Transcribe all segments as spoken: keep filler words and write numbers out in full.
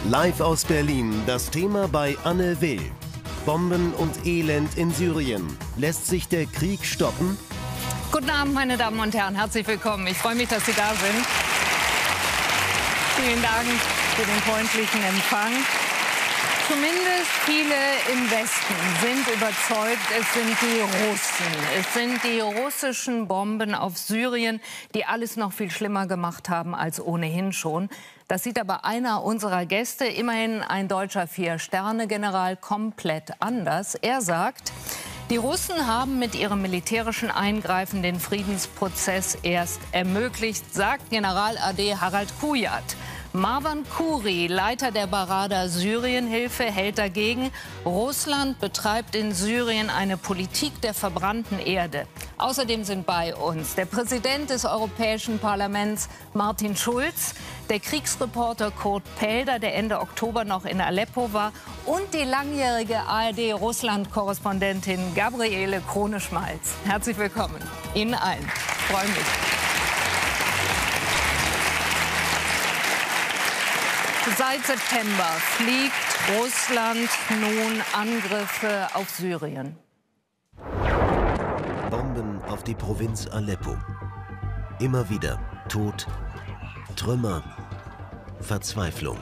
Live aus Berlin, das Thema bei Anne Will. Bomben und Elend in Syrien. Lässt sich der Krieg stoppen? Guten Abend, meine Damen und Herren. Herzlich willkommen. Ich freue mich, dass Sie da sind. Vielen Dank für den freundlichen Empfang. Zumindest viele im Westen sind überzeugt, es sind die Russen. Es sind die russischen Bomben auf Syrien, die alles noch viel schlimmer gemacht haben als ohnehin schon. Das sieht aber einer unserer Gäste, immerhin ein deutscher Vier-Sterne-General, komplett anders. Er sagt, die Russen haben mit ihrem militärischen Eingreifen den Friedensprozess erst ermöglicht, sagt General A D Harald Kujat. Marwan Khoury, Leiter der Barada Syrienhilfe, hält dagegen, Russland betreibt in Syrien eine Politik der verbrannten Erde. Außerdem sind bei uns der Präsident des Europäischen Parlaments Martin Schulz, der Kriegsreporter Kurt Pelder, der Ende Oktober noch in Aleppo war, und die langjährige A R D-Russland-Korrespondentin Gabriele Krone-Schmalz. Herzlich willkommen Ihnen allen. Ich freue mich. Seit September fliegt Russland nun Angriffe auf Syrien. Bomben auf die Provinz Aleppo. Immer wieder Tod, Trümmer, Verzweiflung.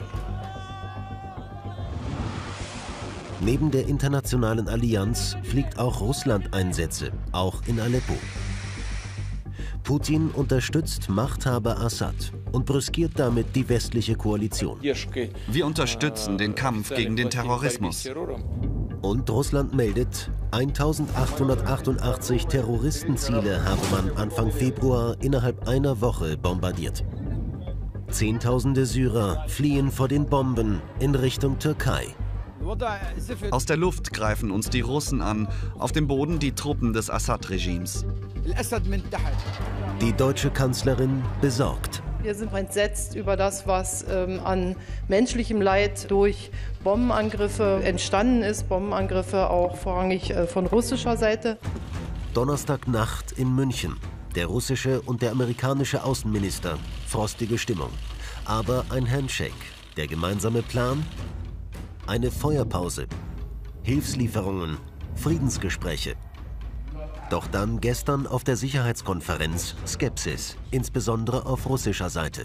Neben der internationalen Allianz fliegt auch Russland Einsätze, auch in Aleppo. Putin unterstützt Machthaber Assad und brüskiert damit die westliche Koalition. Wir unterstützen den Kampf gegen den Terrorismus. Und Russland meldet, eintausendachthundertachtundachtzig Terroristenziele habe man Anfang Februar innerhalb einer Woche bombardiert. Zehntausende Syrer fliehen vor den Bomben in Richtung Türkei. Aus der Luft greifen uns die Russen an, auf dem Boden die Truppen des Assad-Regimes. Die deutsche Kanzlerin besorgt. Wir sind entsetzt über das, was ähm, an menschlichem Leid durch Bombenangriffe entstanden ist. Bombenangriffe auch vorrangig äh, von russischer Seite. Donnerstagnacht in München. Der russische und der amerikanische Außenminister. Frostige Stimmung. Aber ein Handshake. Der gemeinsame Plan? Eine Feuerpause. Hilfslieferungen. Friedensgespräche. Doch dann gestern auf der Sicherheitskonferenz Skepsis, insbesondere auf russischer Seite.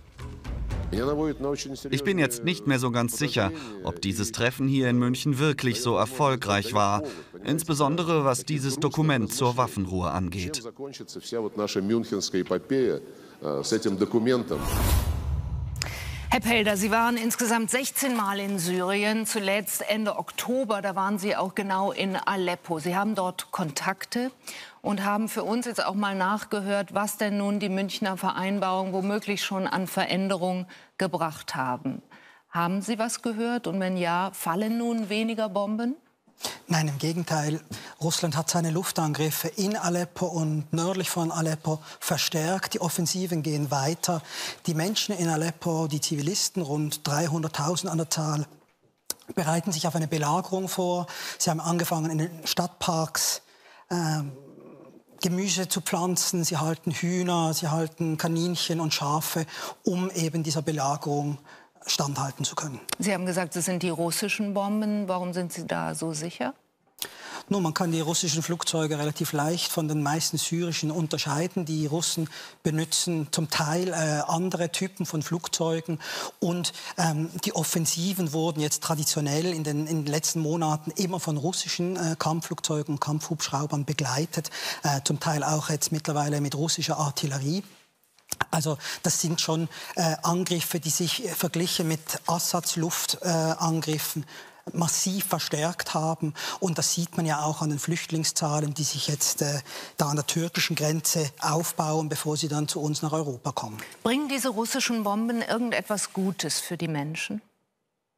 Ich bin jetzt nicht mehr so ganz sicher, ob dieses Treffen hier in München wirklich so erfolgreich war, insbesondere was dieses Dokument zur Waffenruhe angeht. Herr Pelder, Sie waren insgesamt sechzehn Mal in Syrien, zuletzt Ende Oktober, da waren Sie auch genau in Aleppo. Sie haben dort Kontakte und haben für uns jetzt auch mal nachgehört, was denn nun die Münchner Vereinbarung womöglich schon an Veränderungen gebracht haben. Haben Sie was gehört und wenn ja, fallen nun weniger Bomben? Nein, im Gegenteil. Russland hat seine Luftangriffe in Aleppo und nördlich von Aleppo verstärkt. Die Offensiven gehen weiter. Die Menschen in Aleppo, die Zivilisten, rund dreihunderttausend an der Zahl, bereiten sich auf eine Belagerung vor. Sie haben angefangen, in den Stadtparks äh, Gemüse zu pflanzen. Sie halten Hühner, sie halten Kaninchen und Schafe, um eben dieser Belagerung standhalten zu können. Sie haben gesagt, es sind die russischen Bomben. Warum sind Sie da so sicher? Nun, man kann die russischen Flugzeuge relativ leicht von den meisten syrischen unterscheiden. Die Russen benutzen zum Teil äh, andere Typen von Flugzeugen. Und ähm, die Offensiven wurden jetzt traditionell in den, in den letzten Monaten immer von russischen äh, Kampfflugzeugen und Kampfhubschraubern begleitet. Äh, zum Teil auch jetzt mittlerweile mit russischer Artillerie. Also das sind schon äh, Angriffe, die sich äh, verglichen mit Assads Luftangriffen äh, massiv verstärkt haben. Und das sieht man ja auch an den Flüchtlingszahlen, die sich jetzt äh, da an der türkischen Grenze aufbauen, bevor sie dann zu uns nach Europa kommen. Bringen diese russischen Bomben irgendetwas Gutes für die Menschen?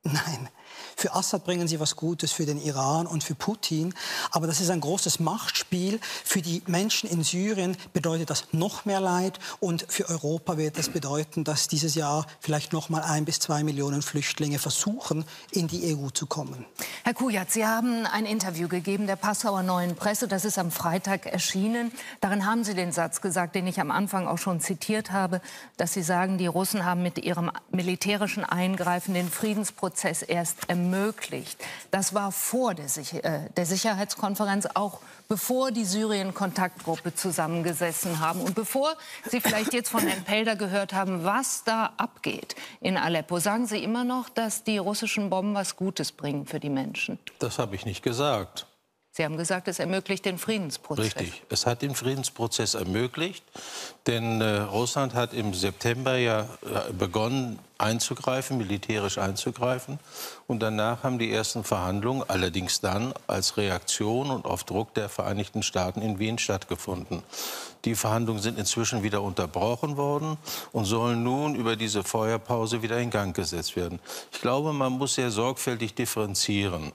Nein. Für Assad bringen sie was Gutes, für den Iran und für Putin. Aber das ist ein großes Machtspiel. Für die Menschen in Syrien bedeutet das noch mehr Leid. Und für Europa wird das bedeuten, dass dieses Jahr vielleicht noch mal ein bis zwei Millionen Flüchtlinge versuchen, in die E U zu kommen. Herr Kujat, Sie haben ein Interview gegeben der Passauer Neuen Presse. Das ist am Freitag erschienen. Darin haben Sie den Satz gesagt, den ich am Anfang auch schon zitiert habe, dass Sie sagen, die Russen haben mit ihrem militärischen Eingreifen den Friedensprozess erst ermöglicht. Möglich. Das war vor der, Sicher äh, der Sicherheitskonferenz, auch bevor die Syrien-Kontaktgruppe zusammengesessen haben und bevor Sie vielleicht jetzt von Herrn Pelder gehört haben, was da abgeht in Aleppo. Sagen Sie immer noch, dass die russischen Bomben was Gutes bringen für die Menschen? Das habe ich nicht gesagt. Sie haben gesagt, es ermöglicht den Friedensprozess. Richtig, es hat den Friedensprozess ermöglicht, denn äh, Russland hat im September ja äh, begonnen einzugreifen, militärisch einzugreifen. Und danach haben die ersten Verhandlungen, allerdings dann als Reaktion und auf Druck der Vereinigten Staaten in Wien stattgefunden. Die Verhandlungen sind inzwischen wieder unterbrochen worden und sollen nun über diese Feuerpause wieder in Gang gesetzt werden. Ich glaube, man muss sehr sorgfältig differenzieren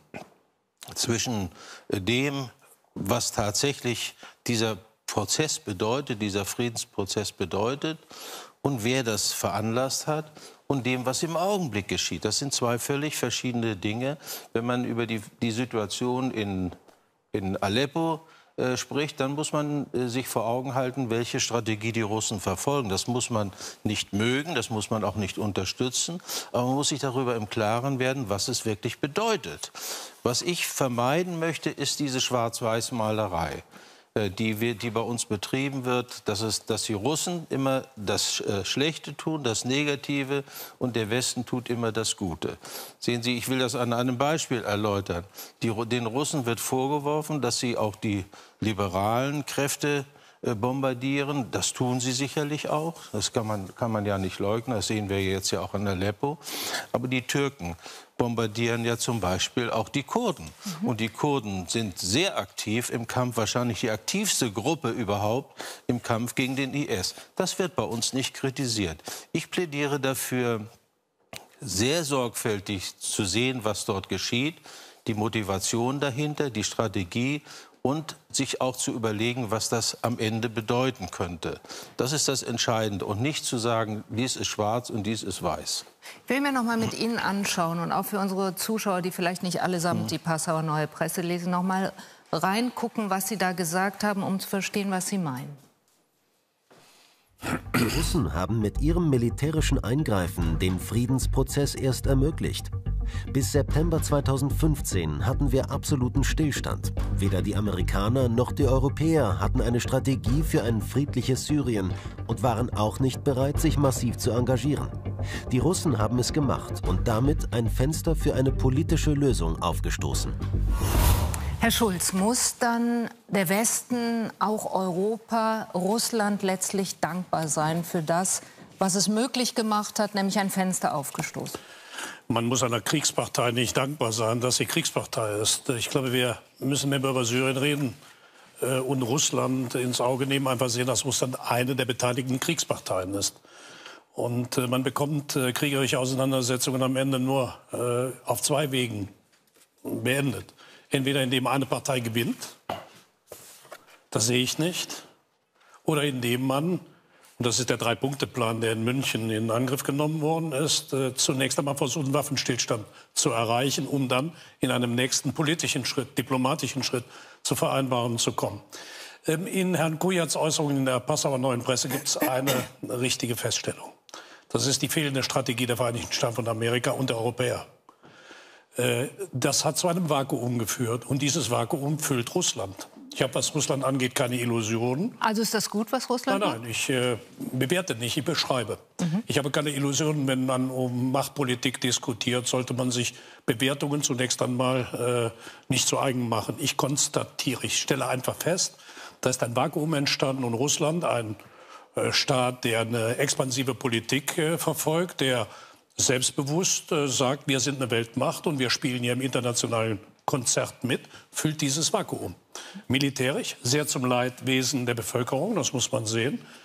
zwischen dem, was tatsächlich dieser Prozess bedeutet, dieser Friedensprozess bedeutet und wer das veranlasst hat und dem, was im Augenblick geschieht. Das sind zwei völlig verschiedene Dinge. Wenn man über die, die Situation in, in Aleppo äh, spricht, dann muss man äh, sich vor Augen halten, welche Strategie die Russen verfolgen. Das muss man nicht mögen, das muss man auch nicht unterstützen, aber man muss sich darüber im Klaren werden, was es wirklich bedeutet. Was ich vermeiden möchte, ist diese Schwarz-Weiß-Malerei, die, wir, die bei uns betrieben wird, dass, es, dass die Russen immer das äh, Schlechte tun, das Negative, und der Westen tut immer das Gute. Sehen Sie, ich will das an einem Beispiel erläutern. Die, den Russen wird vorgeworfen, dass sie auch die liberalen Kräfte äh, bombardieren. Das tun sie sicherlich auch. Das kann man, kann man ja nicht leugnen. Das sehen wir jetzt ja auch in Aleppo. Aber die Türken bombardieren ja zum Beispiel auch die Kurden. Mhm. Und die Kurden sind sehr aktiv im Kampf, wahrscheinlich die aktivste Gruppe überhaupt im Kampf gegen den I S. Das wird bei uns nicht kritisiert. Ich plädiere dafür, sehr sorgfältig zu sehen, was dort geschieht, die Motivation dahinter, die Strategie und sich auch zu überlegen, was das am Ende bedeuten könnte. Das ist das Entscheidende und nicht zu sagen, dies ist schwarz und dies ist weiß. Ich will mir noch mal mit Ihnen anschauen und auch für unsere Zuschauer, die vielleicht nicht allesamt mhm. die Passauer Neue Presse lesen, noch mal reingucken, was Sie da gesagt haben, um zu verstehen, was Sie meinen. Die Russen haben mit ihrem militärischen Eingreifen den Friedensprozess erst ermöglicht. Bis September zweitausendfünfzehn hatten wir absoluten Stillstand. Weder die Amerikaner noch die Europäer hatten eine Strategie für ein friedliches Syrien und waren auch nicht bereit, sich massiv zu engagieren. Die Russen haben es gemacht und damit ein Fenster für eine politische Lösung aufgestoßen. Herr Schulz, muss dann der Westen, auch Europa, Russland letztlich dankbar sein für das, was es möglich gemacht hat, nämlich ein Fenster aufgestoßen? Man muss einer Kriegspartei nicht dankbar sein, dass sie Kriegspartei ist. Ich glaube, wir müssen mehr über Syrien reden und Russland ins Auge nehmen, einfach sehen, dass Russland eine der beteiligten Kriegsparteien ist. Und man bekommt kriegerische Auseinandersetzungen am Ende nur auf zwei Wegen beendet. Entweder indem eine Partei gewinnt, das sehe ich nicht, oder indem man, und das ist der Drei-Punkte-Plan, der in München in Angriff genommen worden ist, äh, zunächst einmal versucht, einen Waffenstillstand zu erreichen, um dann in einem nächsten politischen Schritt, diplomatischen Schritt zu Vereinbarungen zu kommen. Ähm, in Herrn Kujats Äußerungen in der Passauer Neuen Presse gibt es eine richtige Feststellung. Das ist die fehlende Strategie der Vereinigten Staaten von Amerika und der Europäer. Das hat zu einem Vakuum geführt und dieses Vakuum füllt Russland. Ich habe, was Russland angeht, keine Illusionen. Also ist das gut, was Russland macht? Nein, nein, ich äh, bewerte nicht, ich beschreibe. Mhm. Ich habe keine Illusionen, wenn man um Machtpolitik diskutiert, sollte man sich Bewertungen zunächst einmal äh, nicht zu eigen machen. Ich konstatiere, ich stelle einfach fest, da ist ein Vakuum entstanden und Russland, ein äh, Staat, der eine expansive Politik äh, verfolgt, der selbstbewusst äh, sagt, wir sind eine Weltmacht und wir spielen hier im internationalen Konzert mit, füllt dieses Vakuum. Militärisch, sehr zum Leidwesen der Bevölkerung, das muss man sehen.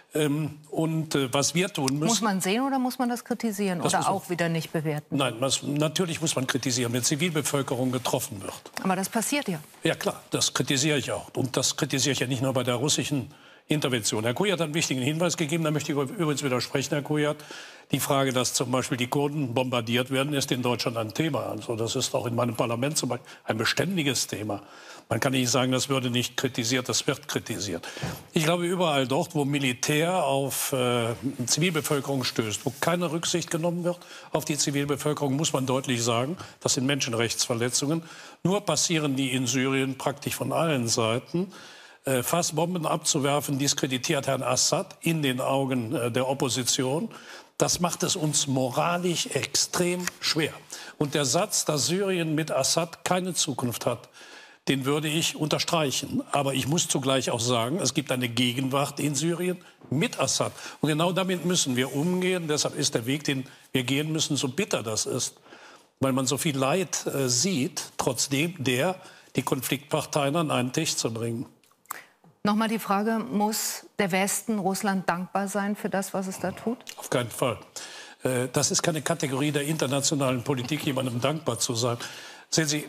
Ähm, und äh, was wir tun müssen... Muss man sehen oder muss man das kritisieren das oder man, auch wieder nicht bewerten? Nein, was, natürlich muss man kritisieren, wenn Zivilbevölkerung getroffen wird. Aber das passiert ja. Ja klar, das kritisiere ich auch. Und das kritisiere ich ja nicht nur bei der russischen Intervention. Herr Kujat hat einen wichtigen Hinweis gegeben, da möchte ich übrigens widersprechen, Herr Kujat. Die Frage, dass zum Beispiel die Kurden bombardiert werden, ist in Deutschland ein Thema. Also das ist auch in meinem Parlament zum Beispiel ein beständiges Thema. Man kann nicht sagen, das würde nicht kritisiert, das wird kritisiert. Ich glaube, überall dort, wo Militär auf äh, Zivilbevölkerung stößt, wo keine Rücksicht genommen wird auf die Zivilbevölkerung, muss man deutlich sagen, das sind Menschenrechtsverletzungen. Nur passieren die in Syrien praktisch von allen Seiten. Äh, Fassbomben abzuwerfen, diskreditiert Herrn Assad in den Augen äh, der Opposition. Das macht es uns moralisch extrem schwer. Und der Satz, dass Syrien mit Assad keine Zukunft hat, den würde ich unterstreichen. Aber ich muss zugleich auch sagen, es gibt eine Gegenwart in Syrien mit Assad. Und genau damit müssen wir umgehen. Deshalb ist der Weg, den wir gehen müssen, so bitter das ist. Weil man so viel Leid äh, sieht, trotzdem der, die Konfliktparteien an einen Tisch zu bringen. Nochmal die Frage, muss der Westen Russland dankbar sein für das, was es da tut? Auf keinen Fall. Äh, das ist keine Kategorie der internationalen Politik, jemandem dankbar zu sein. Sehen Sie,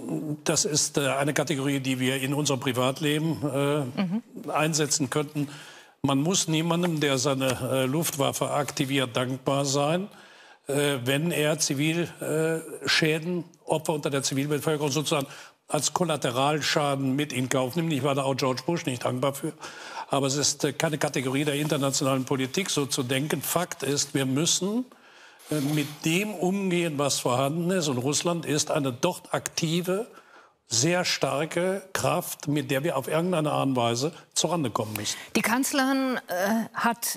das ist äh, eine Kategorie, die wir in unserem Privatleben äh, mhm. einsetzen könnten. Man muss niemandem, der seine äh, Luftwaffe aktiviert, dankbar sein, äh, wenn er Zivilschäden, äh, Opfer unter der Zivilbevölkerung sozusagen als Kollateralschaden mit in Kauf nimmt. Ich war da auch George Bush nicht dankbar für. Aber es ist äh, keine Kategorie der internationalen Politik, so zu denken. Fakt ist, wir müssen äh, mit dem umgehen, was vorhanden ist. Und Russland ist eine dort aktive, sehr starke Kraft, mit der wir auf irgendeine Art und Weise zurande kommen müssen. Die Kanzlerin äh, hat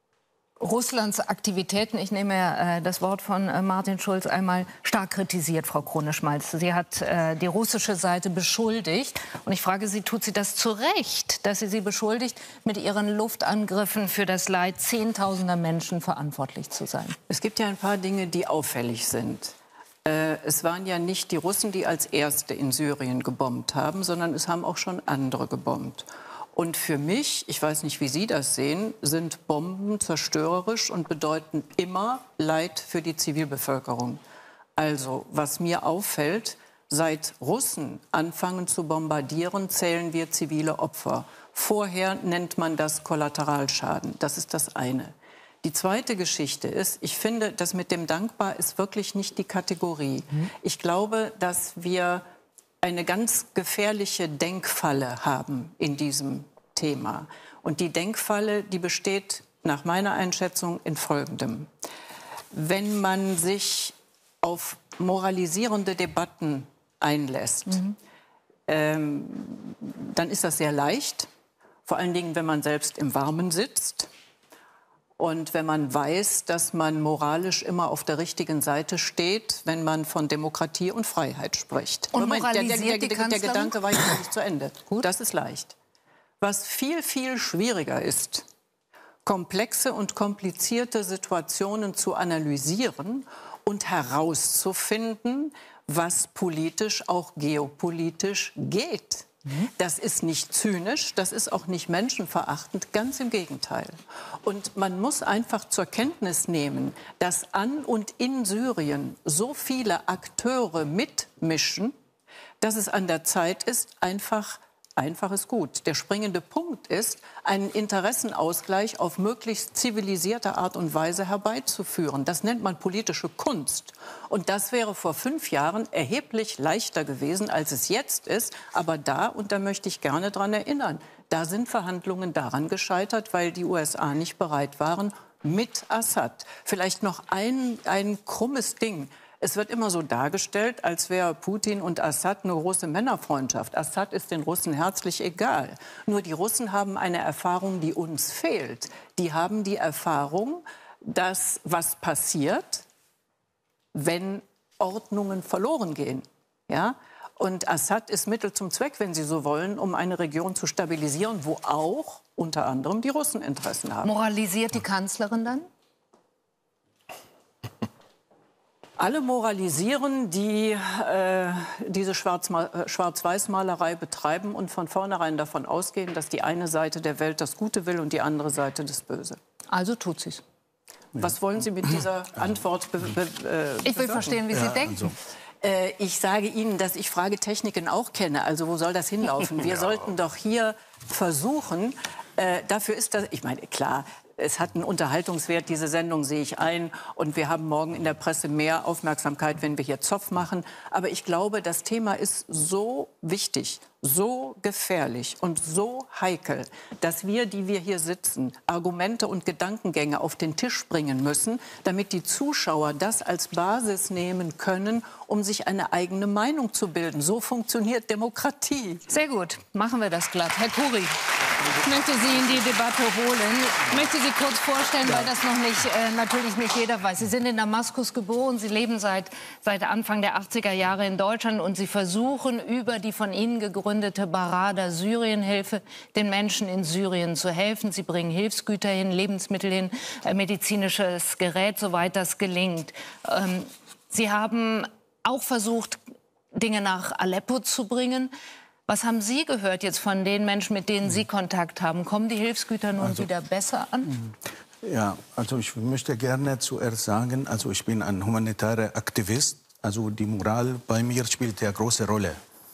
Russlands Aktivitäten, ich nehme äh, das Wort von äh, Martin Schulz, einmal stark kritisiert, Frau Krone-Schmalz. Sie hat äh, die russische Seite beschuldigt. Und ich frage Sie, tut sie das zu Recht, dass sie sie beschuldigt, mit ihren Luftangriffen für das Leid zehntausender Menschen verantwortlich zu sein? Es gibt ja ein paar Dinge, die auffällig sind. Äh, es waren ja nicht die Russen, die als Erste in Syrien gebombt haben, sondern es haben auch schon andere gebombt. Und für mich, ich weiß nicht, wie Sie das sehen, sind Bomben zerstörerisch und bedeuten immer Leid für die Zivilbevölkerung. Also, was mir auffällt, seit Russen anfangen zu bombardieren, zählen wir zivile Opfer. Vorher nennt man das Kollateralschaden. Das ist das eine. Die zweite Geschichte ist, ich finde, das mit dem Dankbar ist wirklich nicht die Kategorie. Mhm. Ich glaube, dass wir eine ganz gefährliche Denkfalle haben in diesem Thema. Und die Denkfalle, die besteht nach meiner Einschätzung in Folgendem. Wenn man sich auf moralisierende Debatten einlässt, mhm. ähm, dann ist das sehr leicht. Vor allen Dingen, wenn man selbst im Warmen sitzt. Und wenn man weiß, dass man moralisch immer auf der richtigen Seite steht, wenn man von Demokratie und Freiheit spricht. Und Moment, moralisiert der, der, der, die der Gedanke war ja nicht zu Ende. Gut. Das ist leicht. Was viel, viel schwieriger ist, komplexe und komplizierte Situationen zu analysieren und herauszufinden, was politisch, auch geopolitisch geht. Das ist nicht zynisch, das ist auch nicht menschenverachtend, ganz im Gegenteil. Und man muss einfach zur Kenntnis nehmen, dass an und in Syrien so viele Akteure mitmischen, dass es an der Zeit ist, einfach Einfach ist gut. Der springende Punkt ist, einen Interessenausgleich auf möglichst zivilisierte Art und Weise herbeizuführen. Das nennt man politische Kunst. Und das wäre vor fünf Jahren erheblich leichter gewesen, als es jetzt ist. Aber da, und da möchte ich gerne dran erinnern, da sind Verhandlungen daran gescheitert, weil die U S A nicht bereit waren, mit Assad. Vielleicht noch ein, ein krummes Ding. Es wird immer so dargestellt, als wäre Putin und Assad eine große Männerfreundschaft. Assad ist den Russen herzlich egal. Nur die Russen haben eine Erfahrung, die uns fehlt. Die haben die Erfahrung, dass was passiert, wenn Ordnungen verloren gehen. Ja? Und Assad ist Mittel zum Zweck, wenn Sie so wollen, um eine Region zu stabilisieren, wo auch unter anderem die Russen Interessen haben. Moralisiert die Kanzlerin dann? Alle moralisieren, die äh, diese Schwarz-Weiß-Malerei betreiben und von vornherein davon ausgehen, dass die eine Seite der Welt das Gute will und die andere Seite das Böse. Also tut sie's. Was wollen Sie mit dieser Antwort be be äh, Ich will verstehen, wie Sie ja, denken. Also. Äh, ich sage Ihnen, dass ich Fragetechniken auch kenne. Also wo soll das hinlaufen? Wir ja. sollten doch hier versuchen, äh, dafür ist das, ich meine, klar, es hat einen Unterhaltungswert, diese Sendung sehe ich ein. Und wir haben morgen in der Presse mehr Aufmerksamkeit, wenn wir hier Zopf machen. Aber ich glaube, das Thema ist so wichtig, so gefährlich und so heikel, dass wir, die wir hier sitzen, Argumente und Gedankengänge auf den Tisch bringen müssen, damit die Zuschauer das als Basis nehmen können, um sich eine eigene Meinung zu bilden. So funktioniert Demokratie. Sehr gut, machen wir das glatt. Herr Khoury, ich möchte Sie in die Debatte holen. Ich möchte Sie kurz vorstellen, ja. weil das noch nicht, äh, natürlich nicht jeder weiß. Sie sind in Damaskus geboren, Sie leben seit, seit Anfang der achtziger Jahre in Deutschland und Sie versuchen über die von Ihnen gegründete Barada Syrienhilfe den Menschen in Syrien zu helfen. Sie bringen Hilfsgüter hin, Lebensmittel hin, äh, medizinisches Gerät, soweit das gelingt. Ähm, Sie haben auch versucht, Dinge nach Aleppo zu bringen. Was haben Sie gehört jetzt von den Menschen, mit denen Sie Kontakt haben? Kommen die Hilfsgüter nun also, wieder besser an? Ja, also ich möchte gerne zuerst sagen, also ich bin ein humanitärer Aktivist. Also die Moral bei mir spielt ja große Rolle.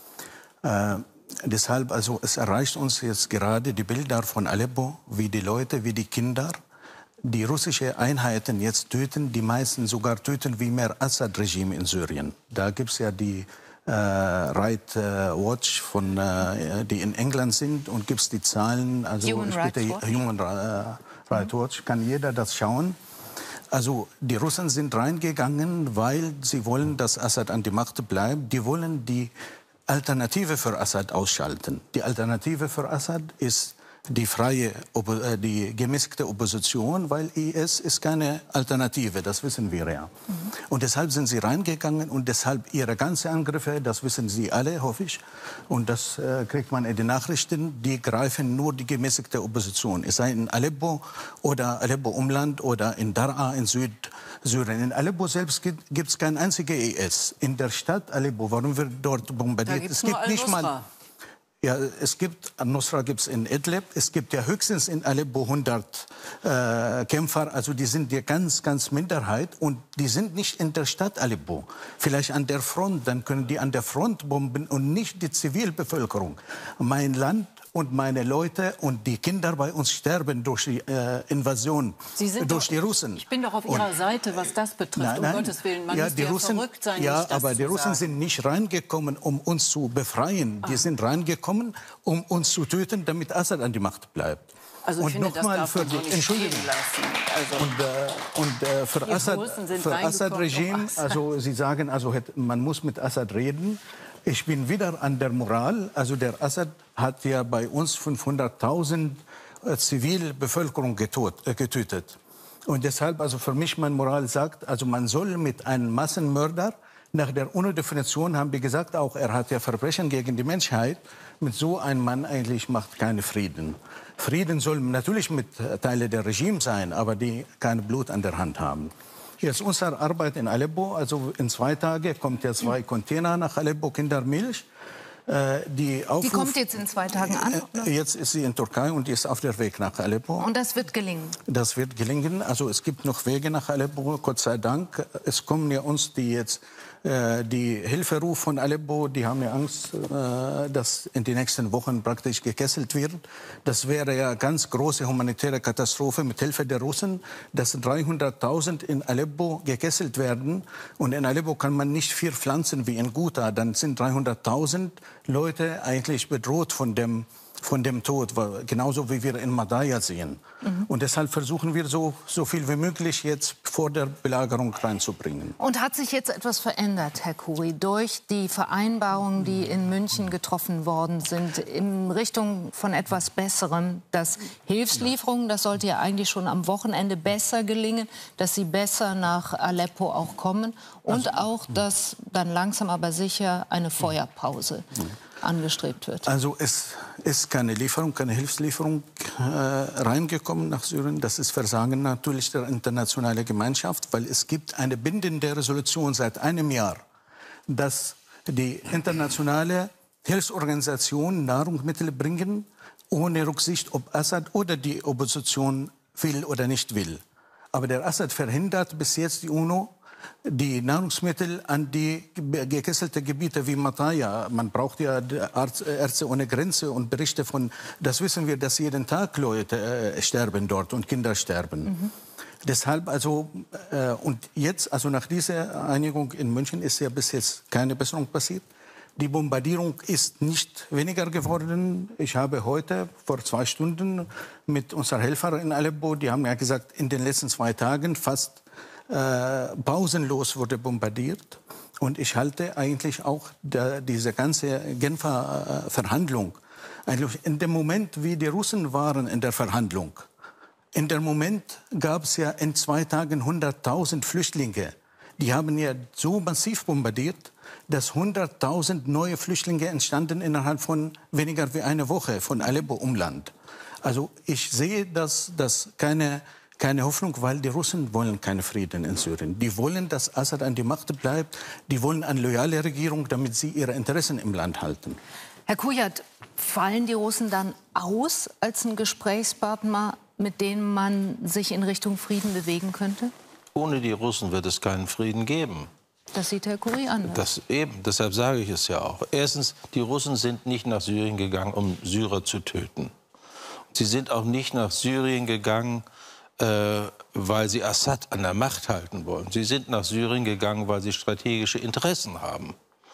Äh, deshalb, also es erreicht uns jetzt gerade die Bilder von Aleppo, wie die Leute, wie die Kinder, die russische Einheiten jetzt töten, die meisten sogar töten wie mehr Assad-Regime in Syrien. Da gibt es ja die äh, Right äh, Watch, von, äh, die in England sind, und gibt es die Zahlen, also Human später, Rights Watch. Human äh, Rights Watch, kann jeder das schauen. Also die Russen sind reingegangen, weil sie wollen, dass Assad an die Macht bleibt. Die wollen die Alternative für Assad ausschalten. Die Alternative für Assad ist die freie, die gemäßigte Opposition, weil I S ist keine Alternative, das wissen wir ja. Mhm. Und deshalb sind sie reingegangen und deshalb ihre ganzen Angriffe, das wissen Sie alle, hoffe ich, und das äh, kriegt man in den Nachrichten, die greifen nur die gemäßigte Opposition, es sei in Aleppo oder Aleppo-Umland oder in Daraa in Südsyrien. In Aleppo selbst gibt es kein einziges I S. In der Stadt Aleppo, warum wird dort bombardiert? Da es gibt nicht mal... Ja, es gibt, Al-Nusra gibt es in Idlib, es gibt ja höchstens in Aleppo hundert äh, Kämpfer, also die sind die ganz, ganz Minderheit und die sind nicht in der Stadt Aleppo. Vielleicht an der Front, dann können die an der Front bomben und nicht die Zivilbevölkerung. Mein Land und meine Leute und die Kinder bei uns sterben durch die äh, Invasion, Sie sind durch doch, die Russen. Ich bin doch auf Ihrer und, Seite, was das betrifft, nein, nein, um Gottes Willen. Man ja, müsste die ja Russen, verrückt sein, ja, nicht das aber die zu Russen sagen. sind nicht reingekommen, um uns zu befreien. Die ah. sind reingekommen, um uns zu töten, damit Assad an die Macht bleibt. Also ich und finde, nochmal das für darf man die so Entschuldigung. Also und, äh, und äh, für Assad, für Assad-Regime, also Sie sagen, also man muss mit Assad reden. Ich bin wieder an der Moral. Also der Assad hat ja bei uns fünfhunderttausend äh, Zivilbevölkerung getot, äh, getötet. Und deshalb, also für mich, meine Moral sagt, also man soll mit einem Massenmörder, nach der UNO-Definition haben die gesagt, auch er hat ja Verbrechen gegen die Menschheit, mit so einem Mann eigentlich macht keinen Frieden. Frieden soll natürlich mit Teilen der Regime sein, aber die kein Blut an der Hand haben. Jetzt unsere Arbeit in Aleppo, also in zwei Tagen kommt ja zwei Container nach Aleppo, Kindermilch. Äh, die, Aufruf, die kommt jetzt in zwei Tagen an? Oder? Jetzt ist sie in Türkei und ist auf der Weg nach Aleppo. Und das wird gelingen? Das wird gelingen. Also es gibt noch Wege nach Aleppo, Gott sei Dank. Es kommen ja uns die jetzt äh, die Hilferuf von Aleppo, die haben ja Angst, äh, dass in den nächsten Wochen praktisch gekesselt wird. Das wäre ja eine ganz große humanitäre Katastrophe mit Hilfe der Russen, dass dreihunderttausend in Aleppo gekesselt werden. Und in Aleppo kann man nicht viel pflanzen wie in Ghouta. Dann sind dreihunderttausend Leute eigentlich bedroht von dem, von dem Tod, genauso wie wir in Madaya sehen. Mhm. Und deshalb versuchen wir so, so viel wie möglich jetzt vor der Belagerung reinzubringen. Und hat sich jetzt etwas verändert, Herr Khoury, durch die Vereinbarungen, die in München getroffen worden sind, in Richtung von etwas Besserem, dass Hilfslieferungen, das sollte ja eigentlich schon am Wochenende besser gelingen, dass sie besser nach Aleppo auch kommen und also, auch, dass dann langsam aber sicher eine Feuerpause angestrebt wird? Also es ist keine Lieferung, keine Hilfslieferung äh, reingekommen nach Syrien. Das ist Versagen natürlich der internationalen Gemeinschaft, weil es gibt eine bindende Resolution seit einem Jahr, dass die internationale Hilfsorganisationen Nahrungsmittel bringen, ohne Rücksicht, ob Assad oder die Opposition will oder nicht will. Aber der Assad verhindert bis jetzt die UNO, die Nahrungsmittel an die gekesselte Gebiete wie Mataya. Man braucht ja Ärzte ohne Grenze und Berichte von, das wissen wir, dass jeden Tag Leute äh, sterben dort und Kinder sterben. Mhm. Deshalb also, äh, und jetzt, also nach dieser Einigung in München ist ja bis jetzt keine Besserung passiert. Die Bombardierung ist nicht weniger geworden. Ich habe heute vor zwei Stunden mit unseren Helfern in Aleppo, die haben ja gesagt, in den letzten zwei Tagen fast äh, pausenlos wurde bombardiert. Und ich halte eigentlich auch der, diese ganze Genfer äh, Verhandlung, eigentlich in dem Moment, wie die Russen waren in der Verhandlung, in dem Moment gab es ja in zwei Tagen hunderttausend Flüchtlinge. Die haben ja so massiv bombardiert, dass hunderttausend neue Flüchtlinge entstanden innerhalb von weniger wie einer Woche von Aleppo-Umland. Also ich sehe das, das keine, keine Hoffnung, weil die Russen wollen keinen Frieden in Syrien. Die wollen, dass Assad an die Macht bleibt. Die wollen eine loyale Regierung, damit sie ihre Interessen im Land halten. Herr Kujat, fallen die Russen dann aus als ein Gesprächspartner, mit dem man sich in Richtung Frieden bewegen könnte? Ohne die Russen wird es keinen Frieden geben. Das sieht Herr Khoury anders. Das eben, deshalb sage ich es ja auch. Erstens, die Russen sind nicht nach Syrien gegangen, um Syrer zu töten. Sie sind auch nicht nach Syrien gegangen, äh, weil sie Assad an der Macht halten wollen. Sie sind nach Syrien gegangen, weil sie strategische Interessen haben.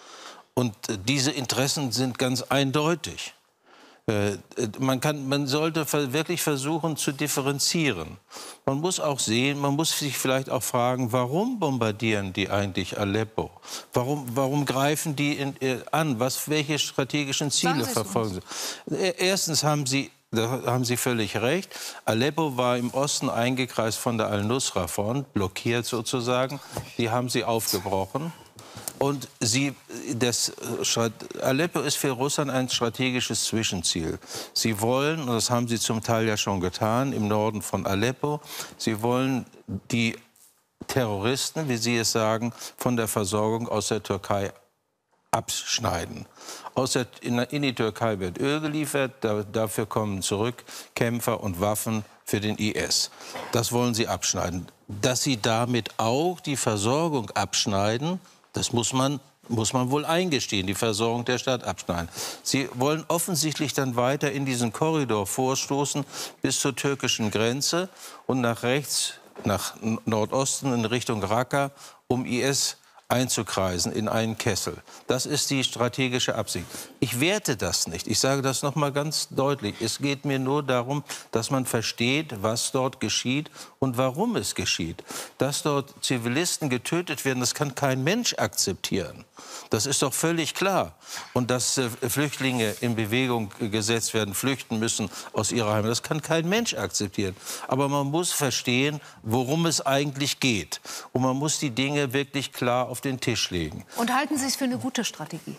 Und äh, diese Interessen sind ganz eindeutig. Äh, man, kann, man sollte wirklich versuchen zu differenzieren. Man muss auch sehen, man muss sich vielleicht auch fragen, warum bombardieren die eigentlich Aleppo? Warum, warum greifen die in, äh, an? Was, welche strategischen Ziele verfolgen sie? Erstens haben sie, da haben Sie völlig recht, Aleppo war im Osten eingekreist von der Al-Nusra-Front, blockiert sozusagen. Die haben sie aufgebrochen. Und sie, das, Aleppo ist für Russland ein strategisches Zwischenziel. Sie wollen, und das haben sie zum Teil ja schon getan, im Norden von Aleppo, sie wollen die Terroristen, wie sie es sagen, von der Versorgung aus der Türkei abschneiden. Aus der, in, in die Türkei wird Öl geliefert, da, dafür kommen zurück Kämpfer und Waffen für den I S. Das wollen sie abschneiden. Dass sie damit auch die Versorgung abschneiden, das muss man, muss man wohl eingestehen, die Versorgung der Stadt abschneiden. Sie wollen offensichtlich dann weiter in diesen Korridor vorstoßen bis zur türkischen Grenze und nach rechts, nach Nordosten in Richtung Raqqa, um I S einzukreisen in einen Kessel. Das ist die strategische Absicht. Ich werte das nicht. Ich sage das noch mal ganz deutlich. Es geht mir nur darum, dass man versteht, was dort geschieht und warum es geschieht. Dass dort Zivilisten getötet werden, das kann kein Mensch akzeptieren. Das ist doch völlig klar. Und dass äh, Flüchtlinge in Bewegung gesetzt werden, flüchten müssen aus ihrer Heimat, das kann kein Mensch akzeptieren. Aber man muss verstehen, worum es eigentlich geht. Und man muss die Dinge wirklich klar auf den Tisch legen. Und halten Sie es für eine gute Strategie?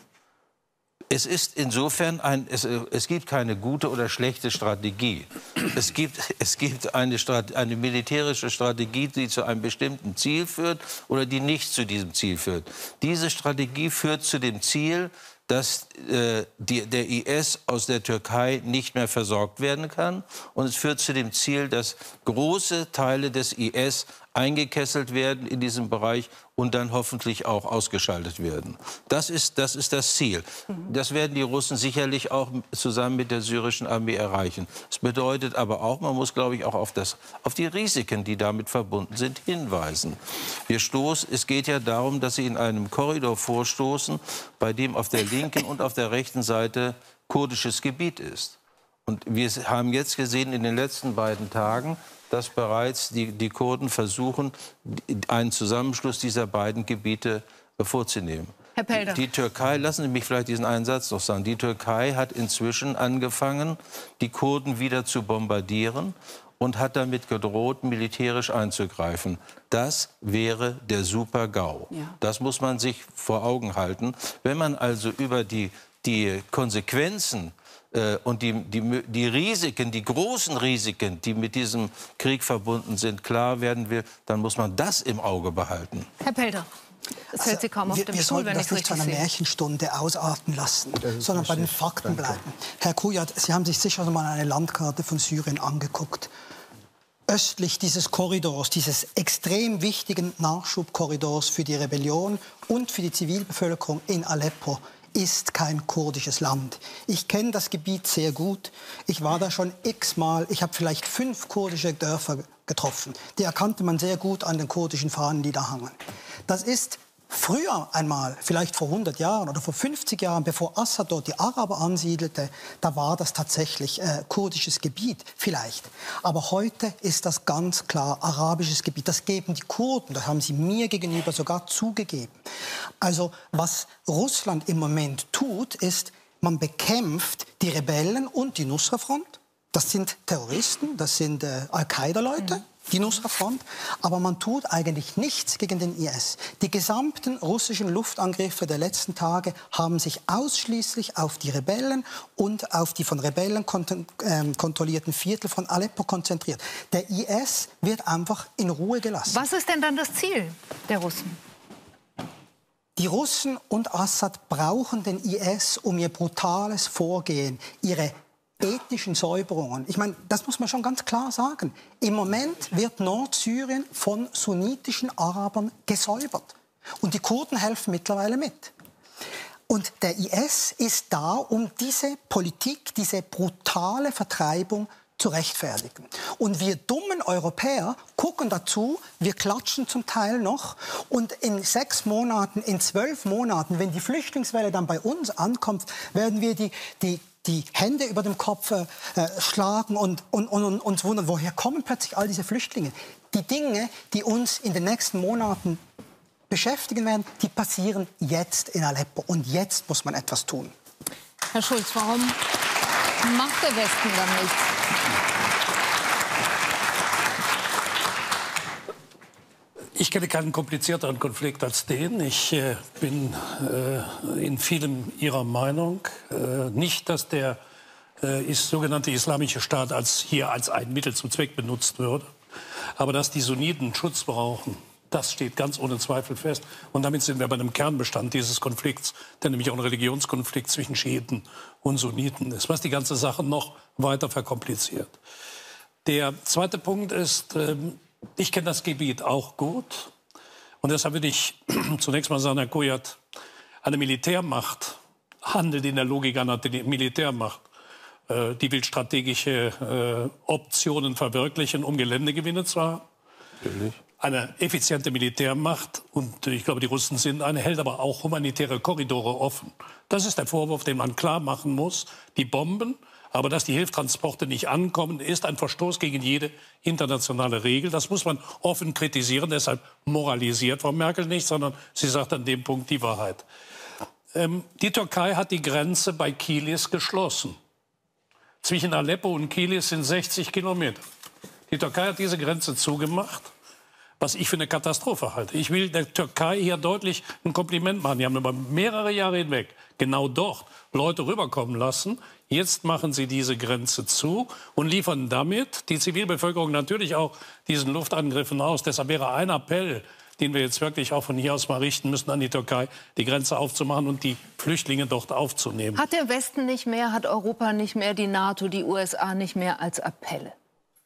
Es ist insofern ein, es, es gibt keine gute oder schlechte Strategie. Es gibt, es gibt eine, Strat, eine militärische Strategie, die zu einem bestimmten Ziel führt oder die nicht zu diesem Ziel führt. Diese Strategie führt zu dem Ziel, dass äh, die, der I S aus der Türkei nicht mehr versorgt werden kann. Und es führt zu dem Ziel, dass große Teile des I S eingekesselt werden in diesem Bereich und dann hoffentlich auch ausgeschaltet werden. Das ist das, ist das Ziel. Das werden die Russen sicherlich auch zusammen mit der syrischen Armee erreichen. Das bedeutet aber auch, man muss, glaube ich, auch auf, das, auf die Risiken, die damit verbunden sind, hinweisen. Wir stoßen, es geht ja darum, dass sie in einem Korridor vorstoßen, bei dem auf der linken und auf der rechten Seite kurdisches Gebiet ist. Und wir haben jetzt gesehen in den letzten beiden Tagen, dass bereits die, die Kurden versuchen, einen Zusammenschluss dieser beiden Gebiete vorzunehmen. Herr Pelder. Die Türkei, lassen Sie mich vielleicht diesen einen Satz noch sagen, die Türkei hat inzwischen angefangen, die Kurden wieder zu bombardieren und hat damit gedroht, militärisch einzugreifen. Das wäre der Super-GAU. Ja. Das muss man sich vor Augen halten. Wenn man also über die die Konsequenzen äh, und die, die, die Risiken, die großen Risiken, die mit diesem Krieg verbunden sind, klar werden will, dann muss man das im Auge behalten. Herr Pelder. Das hält Sie kaum auf wir, dem wir Stuhl, sollten wenn das ich nicht zu einer richtig sehe. Märchenstunde ausarten lassen, sondern bei den Fakten bleiben. Herr Kujat, Sie haben sich sicher mal eine Landkarte von Syrien angeguckt. Östlich dieses Korridors, dieses extrem wichtigen Nachschubkorridors für die Rebellion und für die Zivilbevölkerung in Aleppo, ist kein kurdisches Land. Ich kenne das Gebiet sehr gut. Ich war da schon x-mal. Ich habe vielleicht fünf kurdische Dörfer getroffen. Die erkannte man sehr gut an den kurdischen Fahnen, die da hangen. Das ist früher einmal, vielleicht vor hundert Jahren oder vor fünfzig Jahren, bevor Assad dort die Araber ansiedelte, da war das tatsächlich äh, kurdisches Gebiet, vielleicht. Aber heute ist das ganz klar arabisches Gebiet. Das geben die Kurden, das haben sie mir gegenüber sogar zugegeben. Also was Russland im Moment tut, ist, man bekämpft die Rebellen und die Nusra-Front. Das sind Terroristen, das sind äh, Al-Qaida-Leute. Mhm. Die Nusra-Front, aber man tut eigentlich nichts gegen den I S. Die gesamten russischen Luftangriffe der letzten Tage haben sich ausschließlich auf die Rebellen und auf die von Rebellen kont ähm, kontrollierten Viertel von Aleppo konzentriert. Der I S wird einfach in Ruhe gelassen. Was ist denn dann das Ziel der Russen? Die Russen und Assad brauchen den I S, um ihr brutales Vorgehen, ihre ethnischen Säuberungen. Ich meine, das muss man schon ganz klar sagen. Im Moment wird Nordsyrien von sunnitischen Arabern gesäubert. Und die Kurden helfen mittlerweile mit. Und der I S ist da, um diese Politik, diese brutale Vertreibung zu rechtfertigen. Und wir dummen Europäer gucken dazu, wir klatschen zum Teil noch. Und in sechs Monaten, in zwölf Monaten, wenn die Flüchtlingswelle dann bei uns ankommt, werden wir die, die die Hände über dem Kopf äh, schlagen und, und, und uns wundern, woher kommen plötzlich all diese Flüchtlinge? Die Dinge, die uns in den nächsten Monaten beschäftigen werden, die passieren jetzt in Aleppo. Und jetzt muss man etwas tun. Herr Schulz, warum macht der Westen dann nichts? Ich kenne keinen komplizierteren Konflikt als den. Ich äh, bin äh, in vielem Ihrer Meinung. Äh, nicht, dass der äh, ist, sogenannte Islamische Staat als, hier als ein Mittel zum Zweck benutzt würde. Aber dass die Sunniten Schutz brauchen, das steht ganz ohne Zweifel fest. Und damit sind wir bei einem Kernbestand dieses Konflikts, der nämlich auch ein Religionskonflikt zwischen Schiiten und Sunniten ist, was die ganze Sache noch weiter verkompliziert. Der zweite Punkt ist, äh, ich kenne das Gebiet auch gut. Und deshalb will ich zunächst mal sagen, Herr Kujat, eine Militärmacht handelt in der Logik einer Militärmacht. Äh, die will strategische äh, Optionen verwirklichen, um Geländegewinne zu haben. Natürlich. Eine effiziente Militärmacht, und ich glaube, die Russen sind eine, hält aber auch humanitäre Korridore offen. Das ist der Vorwurf, den man klar machen muss. Die Bomben, aber dass die Hilfstransporte nicht ankommen, ist ein Verstoß gegen jede internationale Regel. Das muss man offen kritisieren. Deshalb moralisiert Frau Merkel nicht, sondern sie sagt an dem Punkt die Wahrheit. Ähm, die Türkei hat die Grenze bei Kilis geschlossen. Zwischen Aleppo und Kilis sind sechzig Kilometer. Die Türkei hat diese Grenze zugemacht, was ich für eine Katastrophe halte. Ich will der Türkei hier deutlich ein Kompliment machen. Die haben über mehrere Jahre hinweg genau dort Leute rüberkommen lassen. Jetzt machen sie diese Grenze zu und liefern damit die Zivilbevölkerung natürlich auch diesen Luftangriffen aus. Deshalb wäre ein Appell, den wir jetzt wirklich auch von hier aus mal richten müssen an die Türkei, die Grenze aufzumachen und die Flüchtlinge dort aufzunehmen. Hat der Westen nicht mehr, hat Europa nicht mehr, die NATO, die U S A nicht mehr als Appelle?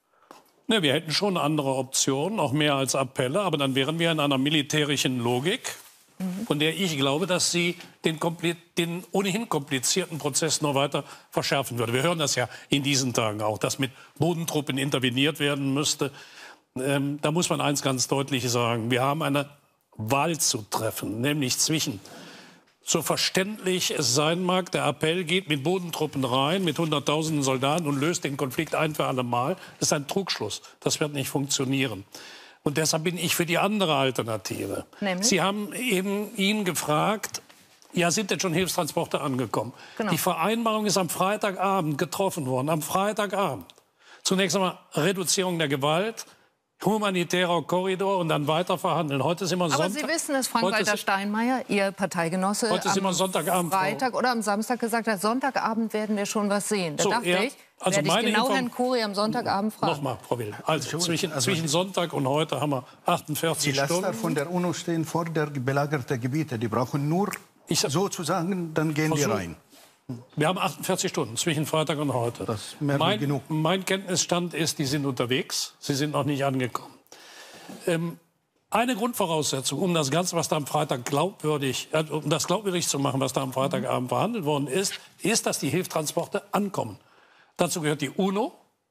Ne, wir hätten schon andere Optionen, auch mehr als Appelle, aber dann wären wir in einer militärischen Logik, mhm. von der ich glaube, dass sie den, den ohnehin komplizierten Prozess noch weiter verschärfen würde. Wir hören das ja in diesen Tagen auch, dass mit Bodentruppen interveniert werden müsste. Ähm, da muss man eins ganz deutlich sagen, wir haben eine Wahl zu treffen, nämlich zwischen, so verständlich es sein mag, der Appell geht mit Bodentruppen rein, mit hunderttausenden Soldaten und löst den Konflikt ein für alle Mal. Das ist ein Trugschluss. Das wird nicht funktionieren. Und deshalb bin ich für die andere Alternative. Nämlich? Sie haben eben ihn gefragt, ja, sind denn schon Hilfstransporte angekommen? Genau. Die Vereinbarung ist am Freitagabend getroffen worden, am Freitagabend. Zunächst einmal Reduzierung der Gewalt, humanitärer Korridor und dann weiter verhandeln. Heute ist immer Aber Sonntag. Sie wissen, dass Frank-Walter Steinmeier, Ihr Parteigenosse, Heute ist immer Sonntagabend, Freitag oder am Samstag gesagt hat, Sonntagabend werden wir schon was sehen. Da So, dachte ja, ich, also werde ich meine genau Inform- Herrn Kuri am Sonntagabend fragen. Nochmal, Frau Will. Also zwischen, zwischen Sonntag und heute haben wir achtundvierzig Die Laster Stunden. von der UNO stehen vor der belagerten Gebiete. Die brauchen nur Ich sag- sozusagen, dann gehen die Versuch- rein. Wir haben achtundvierzig Stunden zwischen Freitag und heute. Das ist mehr wie mein, genug. mein Kenntnisstand ist, die sind unterwegs. Sie sind noch nicht angekommen. Ähm, eine Grundvoraussetzung, um das Ganze, was da am Freitag glaubwürdig, äh, um das glaubwürdig zu machen, was da am Freitagabend verhandelt worden ist, ist, dass die Hilfstransporte ankommen. Dazu gehört die UNO,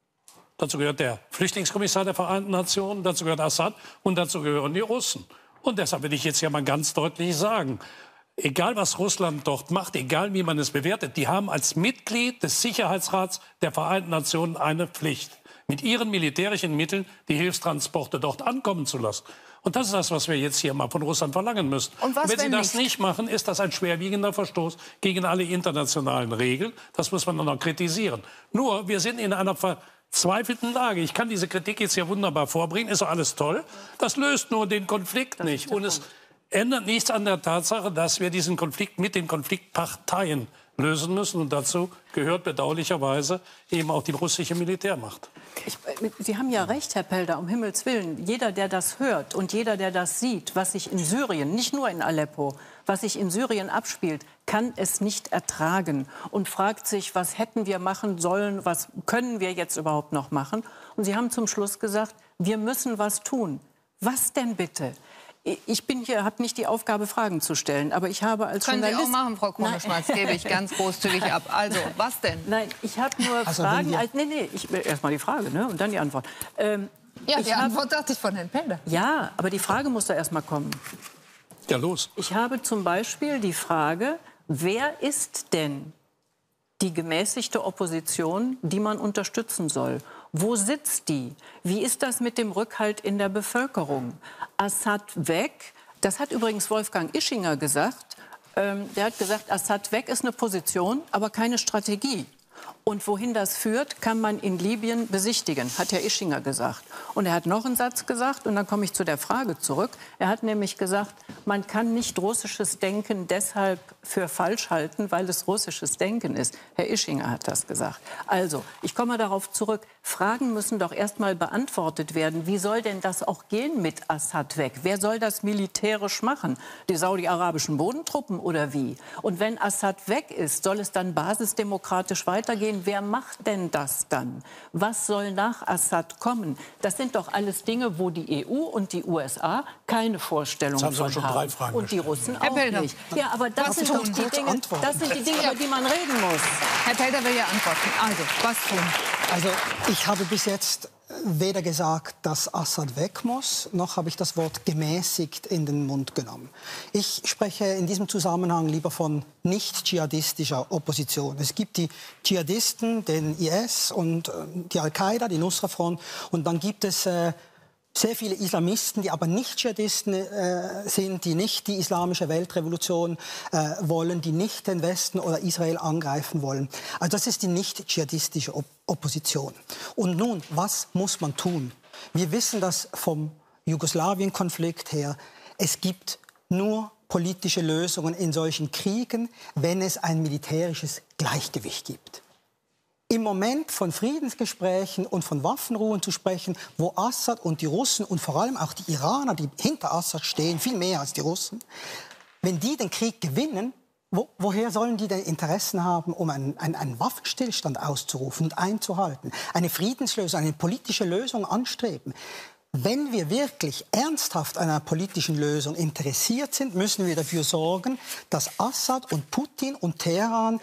dazu gehört der Flüchtlingskommissar der Vereinten Nationen, dazu gehört Assad und dazu gehören die Russen. Und deshalb will ich jetzt ja mal ganz deutlich sagen, egal was Russland dort macht, egal wie man es bewertet, die haben als Mitglied des Sicherheitsrats der Vereinten Nationen eine Pflicht, mit ihren militärischen Mitteln die Hilfstransporte dort ankommen zu lassen. Und das ist das, was wir jetzt hier mal von Russland verlangen müssen. Und was, Und wenn sie wenn das nicht? nicht machen, ist das ein schwerwiegender Verstoß gegen alle internationalen Regeln. Das muss man dann noch kritisieren. Nur, wir sind in einer verzweifelten Lage. Ich kann diese Kritik jetzt hier wunderbar vorbringen, ist doch alles toll. Das löst nur den Konflikt nicht. Und es ändert nichts an der Tatsache, dass wir diesen Konflikt mit den Konfliktparteien lösen müssen. Und dazu gehört bedauerlicherweise eben auch die russische Militärmacht. Ich, Sie haben ja recht, Herr Pelder, um Himmels Willen. Jeder, der das hört und jeder, der das sieht, was sich in Syrien, nicht nur in Aleppo, was sich in Syrien abspielt, kann es nicht ertragen und fragt sich, was hätten wir machen sollen, was können wir jetzt überhaupt noch machen? Und Sie haben zum Schluss gesagt, wir müssen was tun. Was denn bitte? Ich bin hier, habe nicht die Aufgabe, Fragen zu stellen, aber ich habe als Können Journalist... Sie auch machen, Frau Krone-Schmalz, gebe ich ganz großzügig ab. Also, was denn? Nein, ich habe nur Also, Fragen... wenn wir- Als, nee, nee, ich, erst mal die Frage, ne, und dann die Antwort. Ähm, Ja, ich die hab- Antwort dachte ich von Herrn Pelder. Ja, aber die Frage muss da erst mal kommen. Ja, los. Ich habe zum Beispiel die Frage, wer ist denn die gemäßigte Opposition, die man unterstützen soll? Wo sitzt die? Wie ist das mit dem Rückhalt in der Bevölkerung? Assad weg, das hat übrigens Wolfgang Ischinger gesagt. Ähm, der hat gesagt, Assad weg ist eine Position, aber keine Strategie. Und wohin das führt, kann man in Libyen besichtigen, hat Herr Ischinger gesagt. Und er hat noch einen Satz gesagt, und dann komme ich zu der Frage zurück. Er hat nämlich gesagt, man kann nicht russisches Denken deshalb für falsch halten, weil es russisches Denken ist. Herr Ischinger hat das gesagt. Also, ich komme darauf zurück. Fragen müssen doch erst mal beantwortet werden. Wie soll denn das auch gehen mit Assad weg? Wer soll das militärisch machen? Die saudi-arabischen Bodentruppen oder wie? Und wenn Assad weg ist, soll es dann basisdemokratisch weitergehen? Wer macht denn das dann? Was soll nach Assad kommen? Das sind doch alles Dinge, wo die E U und die U S A keine Vorstellung Jetzt haben Sie von auch schon haben. drei Fragen Und die Russen Herr auch Pelder. nicht. Ja, aber das Was sind tun? doch die Kurze Dinge, Antworten. das sind die Dinge, über die man reden muss. Herr Pelder will ja antworten. Also, was tun? Also ich habe bis jetzt weder gesagt, dass Assad weg muss, noch habe ich das Wort gemäßigt in den Mund genommen. Ich spreche in diesem Zusammenhang lieber von nicht-dschihadistischer Opposition. Es gibt die Dschihadisten, den I S und äh, die Al-Qaida, die Nusra-Front, und dann gibt es äh, sehr viele Islamisten, die aber nicht Dschihadisten äh, sind, die nicht die islamische Weltrevolution äh, wollen, die nicht den Westen oder Israel angreifen wollen. Also das ist die nicht-dschihadistische Op Opposition. Und nun, was muss man tun? Wir wissen das vom Jugoslawien-Konflikt her. Es gibt nur politische Lösungen in solchen Kriegen, wenn es ein militärisches Gleichgewicht gibt. Im Moment von Friedensgesprächen und von Waffenruhen zu sprechen, wo Assad und die Russen und vor allem auch die Iraner, die hinter Assad stehen, viel mehr als die Russen, wenn die den Krieg gewinnen, wo, woher sollen die denn Interessen haben, um einen, einen, einen Waffenstillstand auszurufen und einzuhalten, eine Friedenslösung, eine politische Lösung anstreben? Wenn wir wirklich ernsthaft an einer politischen Lösung interessiert sind, müssen wir dafür sorgen, dass Assad und Putin und Teheran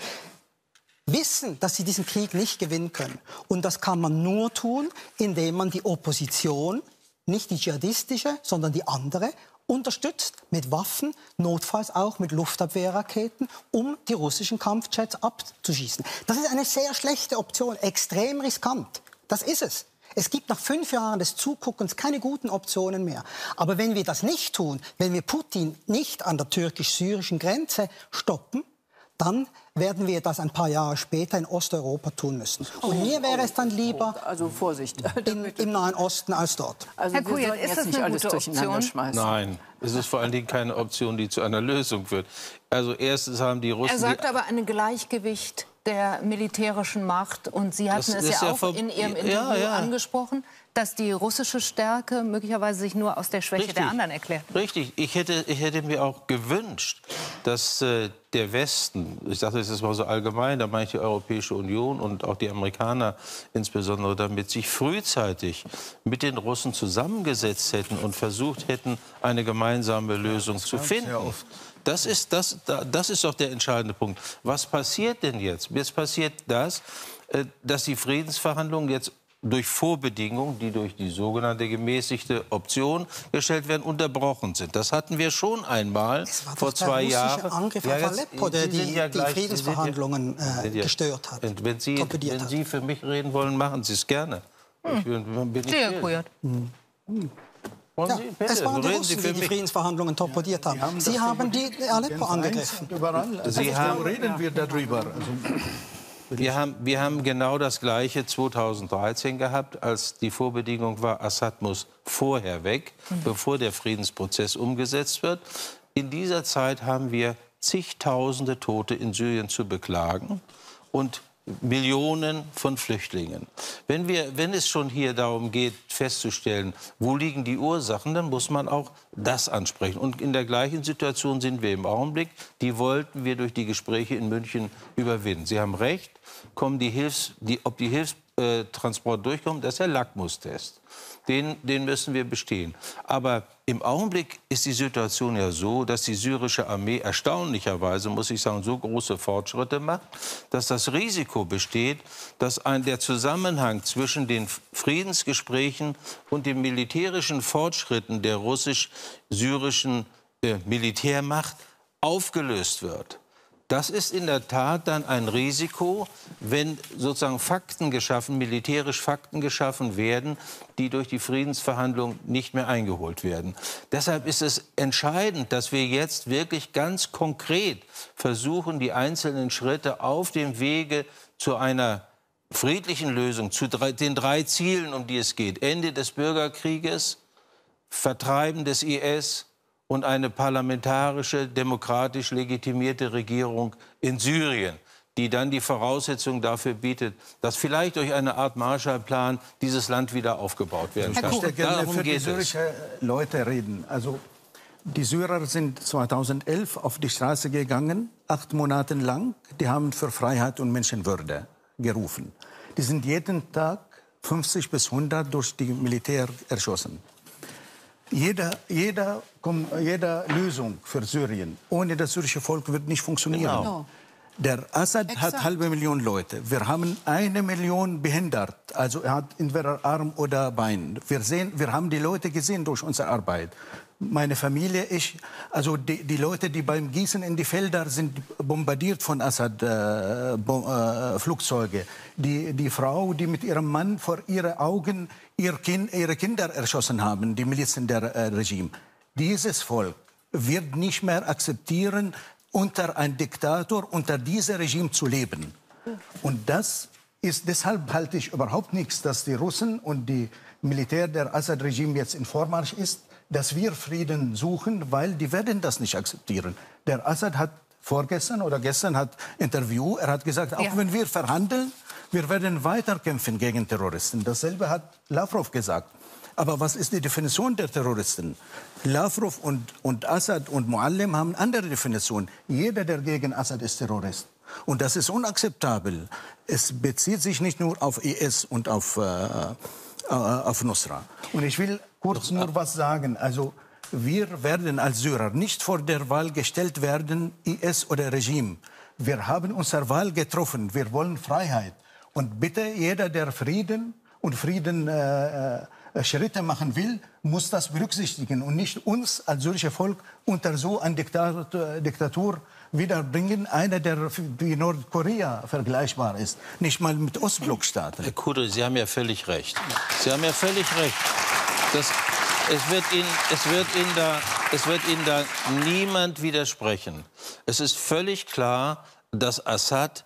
wissen, dass sie diesen Krieg nicht gewinnen können. Und das kann man nur tun, indem man die Opposition, nicht die dschihadistische, sondern die andere, unterstützt mit Waffen, notfalls auch mit Luftabwehrraketen, um die russischen Kampfjets abzuschießen. Das ist eine sehr schlechte Option, extrem riskant. Das ist es. Es gibt nach fünf Jahren des Zuguckens keine guten Optionen mehr. Aber wenn wir das nicht tun, wenn wir Putin nicht an der türkisch-syrischen Grenze stoppen, dann werden wir das ein paar Jahre später in Osteuropa tun müssen. Und mir wäre es dann lieber also Vorsicht. in, im Nahen Osten als dort. Also Herr Kujat, ist das eine gute Option? Nein, es ist vor allen Dingen keine Option, die zu einer Lösung führt. Also erstens haben die Russen... Er sagt aber ein Gleichgewicht der militärischen Macht. Und Sie hatten es ja auch in Ihrem Interview ja, ja. angesprochen, dass die russische Stärke möglicherweise sich nur aus der Schwäche Richtig. der anderen erklärt. Richtig. Ich hätte, ich hätte mir auch gewünscht, dass äh, der Westen, ich sage das jetzt mal so allgemein, da meine ich die Europäische Union und auch die Amerikaner insbesondere damit, sich frühzeitig mit den Russen zusammengesetzt hätten und versucht hätten, eine gemeinsame Lösung zu finden. Das ist, das, das ist doch der entscheidende Punkt. Was passiert denn jetzt? Jetzt passiert das, dass die Friedensverhandlungen jetzt durch Vorbedingungen, die durch die sogenannte gemäßigte Option gestellt werden, unterbrochen sind. Das hatten wir schon einmal vor zwei Jahren. Der russische Angriff auf Aleppo, der die, ja die gleich, Friedensverhandlungen äh, ja, gestört hat. Und wenn Sie, wenn Sie für mich reden wollen, machen Sie es gerne. Hm. Ich bin, bin Sehr Kujat. Hm. Ja, Sie, bitte, es waren die reden Russen, Sie die die Friedensverhandlungen torpediert haben. haben Sie haben die Aleppo angegriffen. Überall. Also Sie haben, reden wir darüber. Also, wir, haben, wir haben genau das Gleiche zweitausenddreizehn gehabt, als die Vorbedingung war, Assad muss vorher weg, mhm. bevor der Friedensprozess umgesetzt wird. In dieser Zeit haben wir zigtausende Tote in Syrien zu beklagen und Millionen von Flüchtlingen. Wenn, wir, wenn es schon hier darum geht, festzustellen, wo liegen die Ursachen, dann muss man auch das ansprechen. Und in der gleichen Situation sind wir im Augenblick. Die wollten wir durch die Gespräche in München überwinden. Sie haben recht, kommen die Hilfs, die, ob die Hilfstransporte durchkommen, das ist der Lackmustest. Den, den müssen wir bestehen. Aber im Augenblick ist die Situation ja so, dass die syrische Armee erstaunlicherweise, muss ich sagen, so große Fortschritte macht, dass das Risiko besteht, dass ein, der Zusammenhang zwischen den Friedensgesprächen und den militärischen Fortschritten der russisch-syrischen äh, Militärmacht aufgelöst wird. Das ist in der Tat dann ein Risiko, wenn sozusagen Fakten geschaffen, militärisch Fakten geschaffen werden, die durch die Friedensverhandlungen nicht mehr eingeholt werden. Deshalb ist es entscheidend, dass wir jetzt wirklich ganz konkret versuchen, die einzelnen Schritte auf dem Wege zu einer friedlichen Lösung, zu drei, den drei Zielen, um die es geht: Ende des Bürgerkrieges, Vertreiben des I S und eine parlamentarische, demokratisch legitimierte Regierung in Syrien, die dann die Voraussetzungen dafür bietet, dass vielleicht durch eineArt Marshallplan dieses Land wieder aufgebaut werden kann. Ich möchte gerne Darum für die geht es. syrischen Leute reden. Also, die Syrer sind zweitausendelf auf die Straße gegangen, acht Monate lang. Die haben für Freiheit und Menschenwürde gerufen. Die sind jeden Tag fünfzig bis hundert durch die Militär erschossen. Jeder, jeder, jede Lösung für Syrien ohne das syrische Volk wird nicht funktionieren. Genau. Der Assad Exakt. hat halbe Million Leute. Wir haben eine Million behindert. Also er hat entweder Arm oder Bein. Wir, sehen, wir haben die Leute gesehen durch unsere Arbeit. Meine Familie, ich, also die, die Leute, die beim Gießen in die Felder sind bombardiert von Assad äh, Bom, äh, Flugzeuge. Die, die Frau, die mit ihrem Mann vor ihren Augen ihr kind, ihre Kinder erschossen haben, die Milizen der äh, Regime. Dieses Volk wird nicht mehr akzeptieren, unter einem Diktator, unter diesem Regime zu leben. Und das ist, deshalb halte ich überhaupt nichts, dass die Russen und die Militär der Assad-Regime jetzt in Vormarsch ist, dass wir Frieden suchen, weil die werden das nicht akzeptieren. Der Assad hat vorgestern oder gestern hat Interview, er hat gesagt, auch ja. wenn wir verhandeln, wir werden weiter kämpfen gegen Terroristen. Dasselbe hat Lavrov gesagt. Aber was ist die Definition der Terroristen? Lavrov und, und Assad und Muallim haben eine andere Definition. Jeder, der gegen Assad ist, Terrorist. Und das ist unakzeptabel. Es bezieht sich nicht nur auf I S und auf, äh, auf Nusra. Und ich will kurz nur was sagen. Also wir werden als Syrer nicht vor der Wahl gestellt werden, I S oder Regime. Wir haben unsere Wahl getroffen. Wir wollen Freiheit. Und bitte jeder, der Frieden und Frieden äh, Schritte machen will, muss das berücksichtigen und nicht uns als syrische Volk unter so eine Diktatur, Diktatur wiederbringen, einer, der wie Nordkorea vergleichbar ist, nicht mal mit Ostblockstaaten. Herr Kudri, Sie haben ja völlig recht. Sie haben ja völlig recht. Das, es, wird Ihnen, es, wird Ihnen da, es wird Ihnen da niemand widersprechen. Es ist völlig klar, dass Assad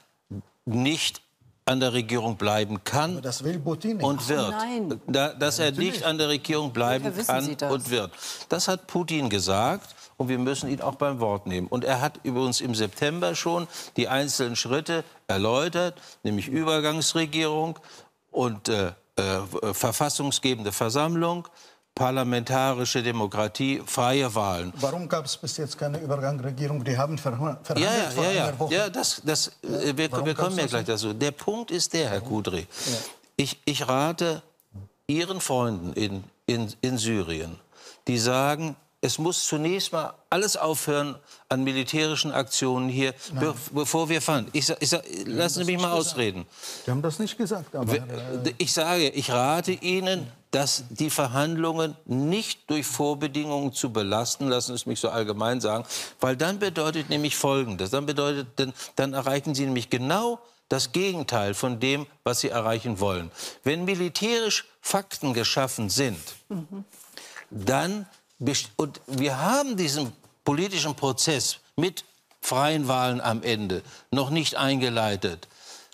nicht an der Regierung bleiben kann. Aber das will Putin nicht. Und wird. Nein. Da, dass er Natürlich. nicht an der Regierung bleiben Woher wissen kann Sie das? und wird. Das hat Putin gesagt und wir müssen ihn auch beim Wort nehmen. Und er hat übrigens im September schon die einzelnen Schritte erläutert, nämlich Übergangsregierung und äh, äh, verfassungsgebende Versammlung, parlamentarische Demokratie, freie Wahlen. Warum gab es bis jetzt keine Übergangsregierung? Die haben verhandelt Ja, ja, vor ja, ja. einer Woche. ja das, das, äh, wir, Warum wir kommen gab's ja das gleich nicht? dazu. Der Punkt ist der, Herr Kudry. Ich, ich rate Ihren Freunden in, in, in Syrien, die sagen, es muss zunächst mal alles aufhören an militärischen Aktionen hier, be bevor wir fahren. Ich, ich, ich, lassen Sie mich mal ausreden. Die haben das nicht gesagt. Aber, äh, Ich sage, ich rate Ihnen, dass die Verhandlungen nicht durch Vorbedingungen zu belasten, lassen Sie es mich so allgemein sagen, weil dann bedeutet nämlich Folgendes, dann bedeutet, dann, dann erreichen Sie nämlich genau das Gegenteil von dem, was Sie erreichen wollen. Wenn militärisch Fakten geschaffen sind, mhm. dann, und wir haben diesen politischen Prozess mit freien Wahlen am Ende noch nicht eingeleitet,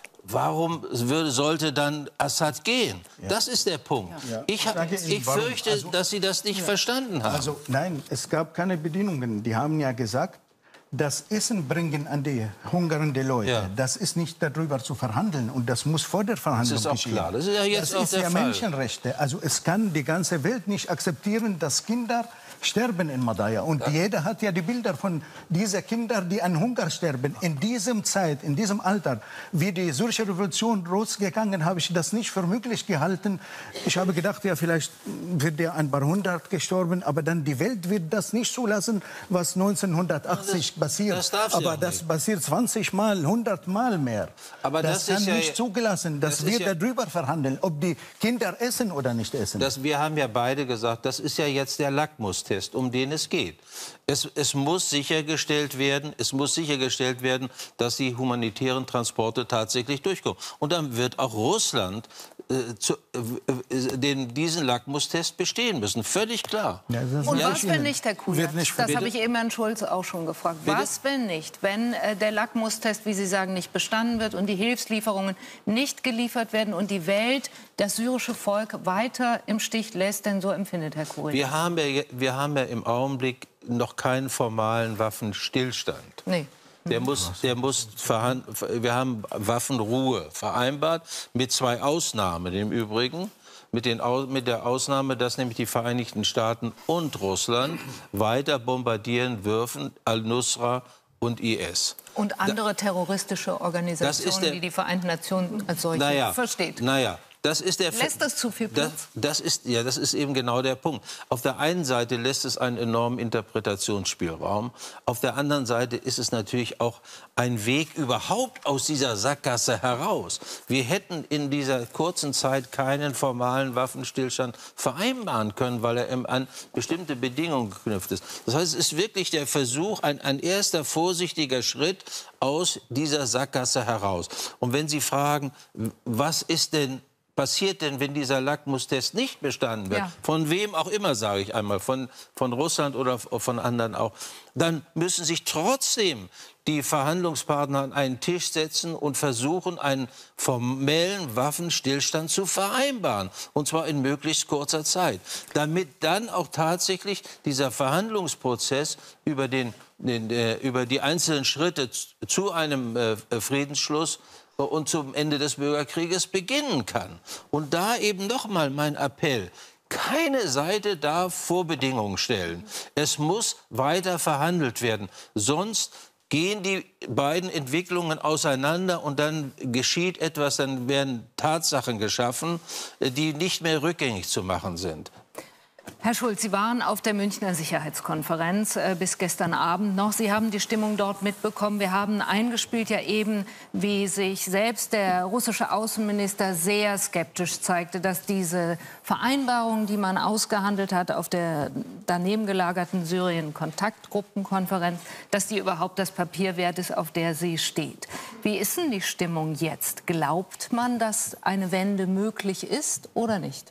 warum würde, sollte dann Assad gehen? Ja. Das ist der Punkt. Ja. Ich, hab, ich, ich fürchte, also, dass Sie das nicht ja. verstanden haben. Also nein, es gab keine Bedingungen. Die haben ja gesagt, das Essen bringen an die hungernden Leute, ja. das ist nicht darüber zu verhandeln und das muss vor der Verhandlung geschehen. Das ist auch klar. Das ist ja jetzt das auch ist der ja Fall. Menschenrechte. Also es kann die ganze Welt nicht akzeptieren, dass Kinder sterben in Madaya. Und ja. jeder hat ja die Bilder von diesen Kindern, die an Hunger sterben. In diesem Zeit, in diesem Alter, wie die syrische Revolution losgegangen, habe ich das nicht für möglich gehalten. Ich habe gedacht, ja, vielleicht wird ja ein paar hundert gestorben, aber dann die Welt wird das nicht zulassen, was neunzehnhundertachtzig das, passiert. Das darf aber das nicht. Passiert zwanzig Mal, hundert Mal mehr. Aber das, das kann ja, nicht zugelassen, dass das wir ja, darüber verhandeln, ob die Kinder essen oder nicht essen. Das, wir haben ja beide gesagt, das ist ja jetzt der Lackmustest, um den es geht. Es, es muss sichergestellt werden, es muss sichergestellt werden, dass die humanitären Transporte tatsächlich durchkommen. Und dann wird auch Russland äh, zu, äh, den, diesen Lackmustest bestehen müssen. Völlig klar. Ja, Und was, wenn nicht, Herr Kudert? Das habe ich eben Herrn Schulz auch schon gefragt. Bitte? Was, wenn nicht? Wenn äh, der Lackmustest, wie Sie sagen, nicht bestanden wird und die Hilfslieferungen nicht geliefert werden und die Welt das syrische Volk weiter im Stich lässt, denn so empfindet Herr Kudert. Wir haben ja, wir haben ja im Augenblick noch keinen formalen Waffenstillstand. Nee. Der muss, der muss wir haben Waffenruhe vereinbart, mit zwei Ausnahmen im Übrigen. Mit, den, mit der Ausnahme, dass nämlich die Vereinigten Staaten und Russland weiter bombardieren dürfen, Al-Nusra und I S. Und andere terroristische Organisationen, der, die die Vereinten Nationen als solche naja, versteht. Naja. Das ist der lässt das zu viel Platz? Das, das, ist, ja, das ist eben genau der Punkt. Auf der einen Seite lässt es einen enormen Interpretationsspielraum. Auf der anderen Seite ist es natürlich auch ein Weg überhaupt aus dieser Sackgasse heraus. Wir hätten in dieser kurzen Zeit keinen formalen Waffenstillstand vereinbaren können, weil er an bestimmte Bedingungen geknüpft ist. Das heißt, es ist wirklich der Versuch, ein, ein erster vorsichtiger Schritt aus dieser Sackgasse heraus. Und wenn Sie fragen, was ist denn passiert denn, wenn dieser Lackmustest nicht bestanden wird? Ja. Von wem auch immer, sage ich einmal, von, von Russland oder von anderen auch. Dann müssen sich trotzdem die Verhandlungspartner an einen Tisch setzen und versuchen, einen formellen Waffenstillstand zu vereinbaren. Und zwar in möglichst kurzer Zeit. Damit dann auch tatsächlich dieser Verhandlungsprozess über, den, den, äh, über die einzelnen Schritte zu einem äh, Friedensschluss und zum Ende des Bürgerkrieges beginnen kann. Und da eben noch mal mein Appell: Keine Seite darf Vorbedingungen stellen. Es muss weiter verhandelt werden. Sonst gehen die beiden Entwicklungen auseinander und dann geschieht etwas, dann werden Tatsachen geschaffen, die nicht mehr rückgängig zu machen sind. Herr Schulz, Sie waren auf der Münchner Sicherheitskonferenz äh, bis gestern Abend noch. Sie haben die Stimmung dort mitbekommen. Wir haben eingespielt ja eben, wie sich selbst der russische Außenminister sehr skeptisch zeigte, dass diese Vereinbarung, die man ausgehandelt hat auf der daneben gelagerten Syrien-Kontaktgruppenkonferenz, dass die überhaupt das Papier wert ist, auf der sie steht. Wie ist denn die Stimmung jetzt? Glaubt man, dass eine Wende möglich ist oder nicht?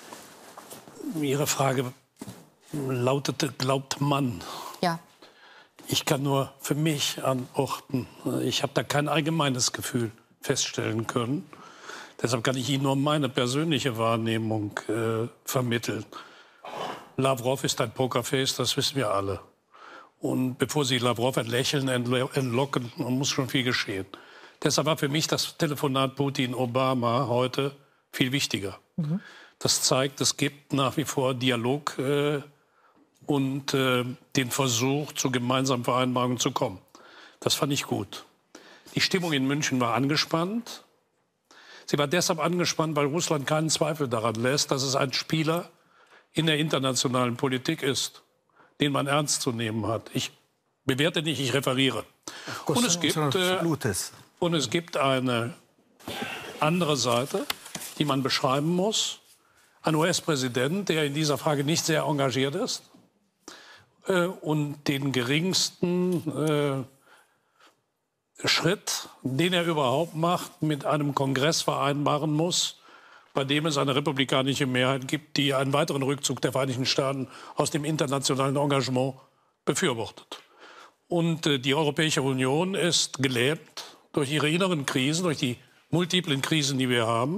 Ihre Frage lautete, glaubt man? Ja. Ich kann nur für mich an Orten, ich habe da kein allgemeines Gefühl feststellen können. Deshalb kann ich Ihnen nur meine persönliche Wahrnehmung äh, vermitteln. Lavrov ist ein Pokerface, das wissen wir alle. Und bevor Sie Lavrov ein Lächeln entlocken, muss schon viel geschehen. Deshalb war für mich das Telefonat Putin-Obama heute viel wichtiger. Mhm. Das zeigt, es gibt nach wie vor Dialog äh, und äh, den Versuch, zu gemeinsamen Vereinbarungen zu kommen. Das fand ich gut. Die Stimmung in München war angespannt. Sie war deshalb angespannt, weil Russland keinen Zweifel daran lässt, dass es ein Spieler in der internationalen Politik ist, den man ernst zu nehmen hat. Ich bewerte nicht, ich referiere. Und es gibt, äh, und es gibt eine andere Seite, die man beschreiben muss. Ein U S-Präsident, der in dieser Frage nicht sehr engagiert ist äh, und den geringsten äh, Schritt, den er überhaupt macht, mit einem Kongress vereinbaren muss, bei dem es eine republikanische Mehrheit gibt, die einen weiteren Rückzug der Vereinigten Staaten aus dem internationalen Engagement befürwortet. Und äh, die Europäische Union ist gelähmt durch ihre inneren Krisen, durch die multiplen Krisen, die wir haben.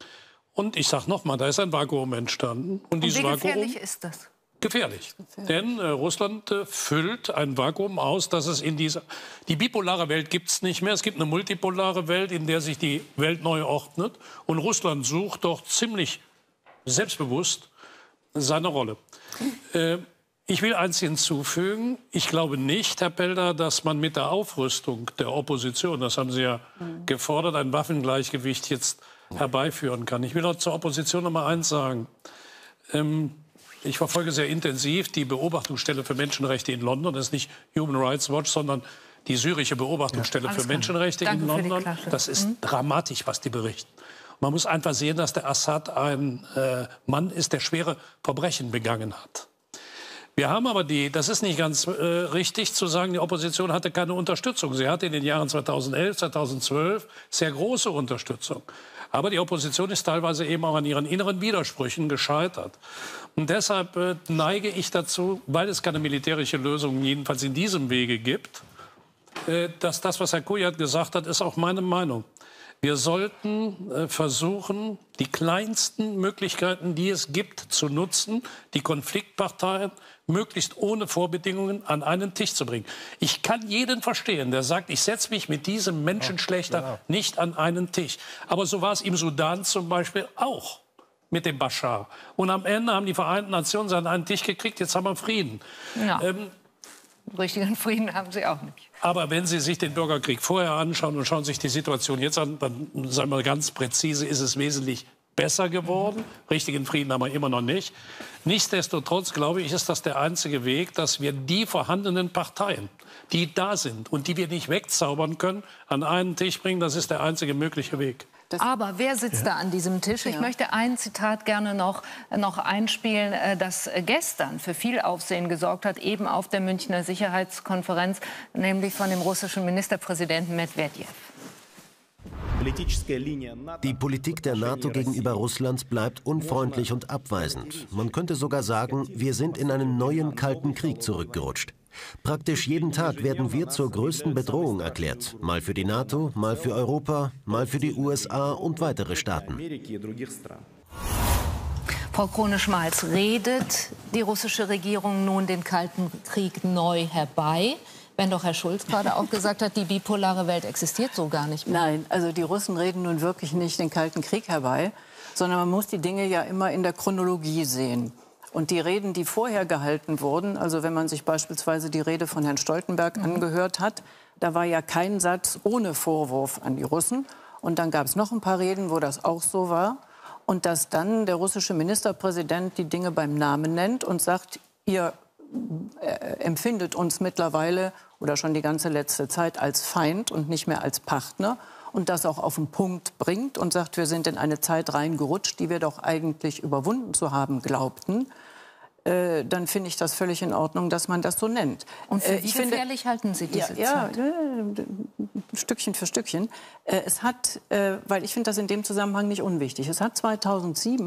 Und ich sage nochmal, da ist ein Vakuum entstanden. Und, Und dieses wie gefährlich Vakuum, ist das? Gefährlich. gefährlich. Denn äh, Russland äh, füllt ein Vakuum aus, dass es in dieser... Die bipolare Welt gibt es nicht mehr. Es gibt eine multipolare Welt, in der sich die Welt neu ordnet. Und Russland sucht doch ziemlich selbstbewusst seine Rolle. Äh, ich will eins hinzufügen. Ich glaube nicht, Herr Pelder, dass man mit der Aufrüstung der Opposition, das haben Sie ja mhm. gefordert, ein Waffengleichgewicht jetzt herbeiführen kann. Ich will auch zur Opposition noch mal eins sagen. Ähm, Ich verfolge sehr intensiv die Beobachtungsstelle für Menschenrechte in London. Das ist nicht Human Rights Watch, sondern die syrische Beobachtungsstelle ja, für Menschenrechte in London. Das ist mhm. dramatisch, was die berichten. Man muss einfach sehen, dass der Assad ein äh, Mann ist, der schwere Verbrechen begangen hat. Wir haben aber die, das ist nicht ganz äh, richtig zu sagen, die Opposition hatte keine Unterstützung. Sie hatte in den Jahren zweitausendelf, zweitausendzwölf sehr große Unterstützung. Aber die Opposition ist teilweise eben auch an ihren inneren Widersprüchen gescheitert. Und deshalb äh, neige ich dazu, weil es keine militärische Lösung jedenfalls in diesem Wege gibt, äh, dass das, was Herr Kujat gesagt hat, ist auch meine Meinung. Wir sollten äh, versuchen, die kleinsten Möglichkeiten, die es gibt, zu nutzen, die Konfliktparteien möglichst ohne Vorbedingungen an einen Tisch zu bringen. Ich kann jeden verstehen, der sagt, ich setze mich mit diesem Menschenschlechter ja, nicht an einen Tisch. Aber so war es im Sudan zum Beispiel auch mit dem Bashar. Und am Ende haben die Vereinten Nationen sie an einen Tisch gekriegt, jetzt haben wir Frieden. Ja. Ähm, Richtigen Frieden haben sie auch nicht. Aber wenn Sie sich den Bürgerkrieg vorher anschauen und schauen sich die Situation jetzt an, dann sagen wir ganz präzise, ist es wesentlich besser geworden. Richtigen Frieden haben wir immer noch nicht. Nichtsdestotrotz, glaube ich, ist das der einzige Weg, dass wir die vorhandenen Parteien, die da sind und die wir nicht wegzaubern können, an einen Tisch bringen. Das ist der einzige mögliche Weg. Aber wer sitzt ja. da an diesem Tisch? Ich ja. möchte ein Zitat gerne noch, noch einspielen, das gestern für viel Aufsehen gesorgt hat, eben auf der Münchner Sicherheitskonferenz, nämlich von dem russischen Ministerpräsidenten Medwedew. Die Politik der NATO gegenüber Russland bleibt unfreundlich und abweisend. Man könnte sogar sagen, wir sind in einen neuen Kalten Krieg zurückgerutscht. Praktisch jeden Tag werden wir zur größten Bedrohung erklärt. Mal für die NATO, mal für Europa, mal für die U S A und weitere Staaten. Frau Krone-Schmalz, redet die russische Regierung nun den Kalten Krieg neu herbei? Wenn doch Herr Schulz gerade auch gesagt hat, die bipolare Welt existiert so gar nicht mehr. Nein, also die Russen reden nun wirklich nicht den Kalten Krieg herbei, sondern man muss die Dinge ja immer in der Chronologie sehen. Und die Reden, die vorher gehalten wurden, also wenn man sich beispielsweise die Rede von Herrn Stoltenberg mhm. angehört hat, da war ja kein Satz ohne Vorwurf an die Russen. Und dann gab es noch ein paar Reden, wo das auch so war. Und dass dann der russische Ministerpräsident die Dinge beim Namen nennt und sagt, ihr äh, empfindet uns mittlerweile oder schon die ganze letzte Zeit als Feind und nicht mehr als Partner. Und das auch auf den Punkt bringt und sagt, wir sind in eine Zeit reingerutscht, die wir doch eigentlich überwunden zu haben glaubten, äh, dann finde ich das völlig in Ordnung, dass man das so nennt. Und für äh, wie ich gefährlich finde, halten Sie diese ja, Zeit? Ja, äh, Stückchen für Stückchen. Äh, es hat, äh, weil ich finde das in dem Zusammenhang nicht unwichtig, es hat zweitausendsieben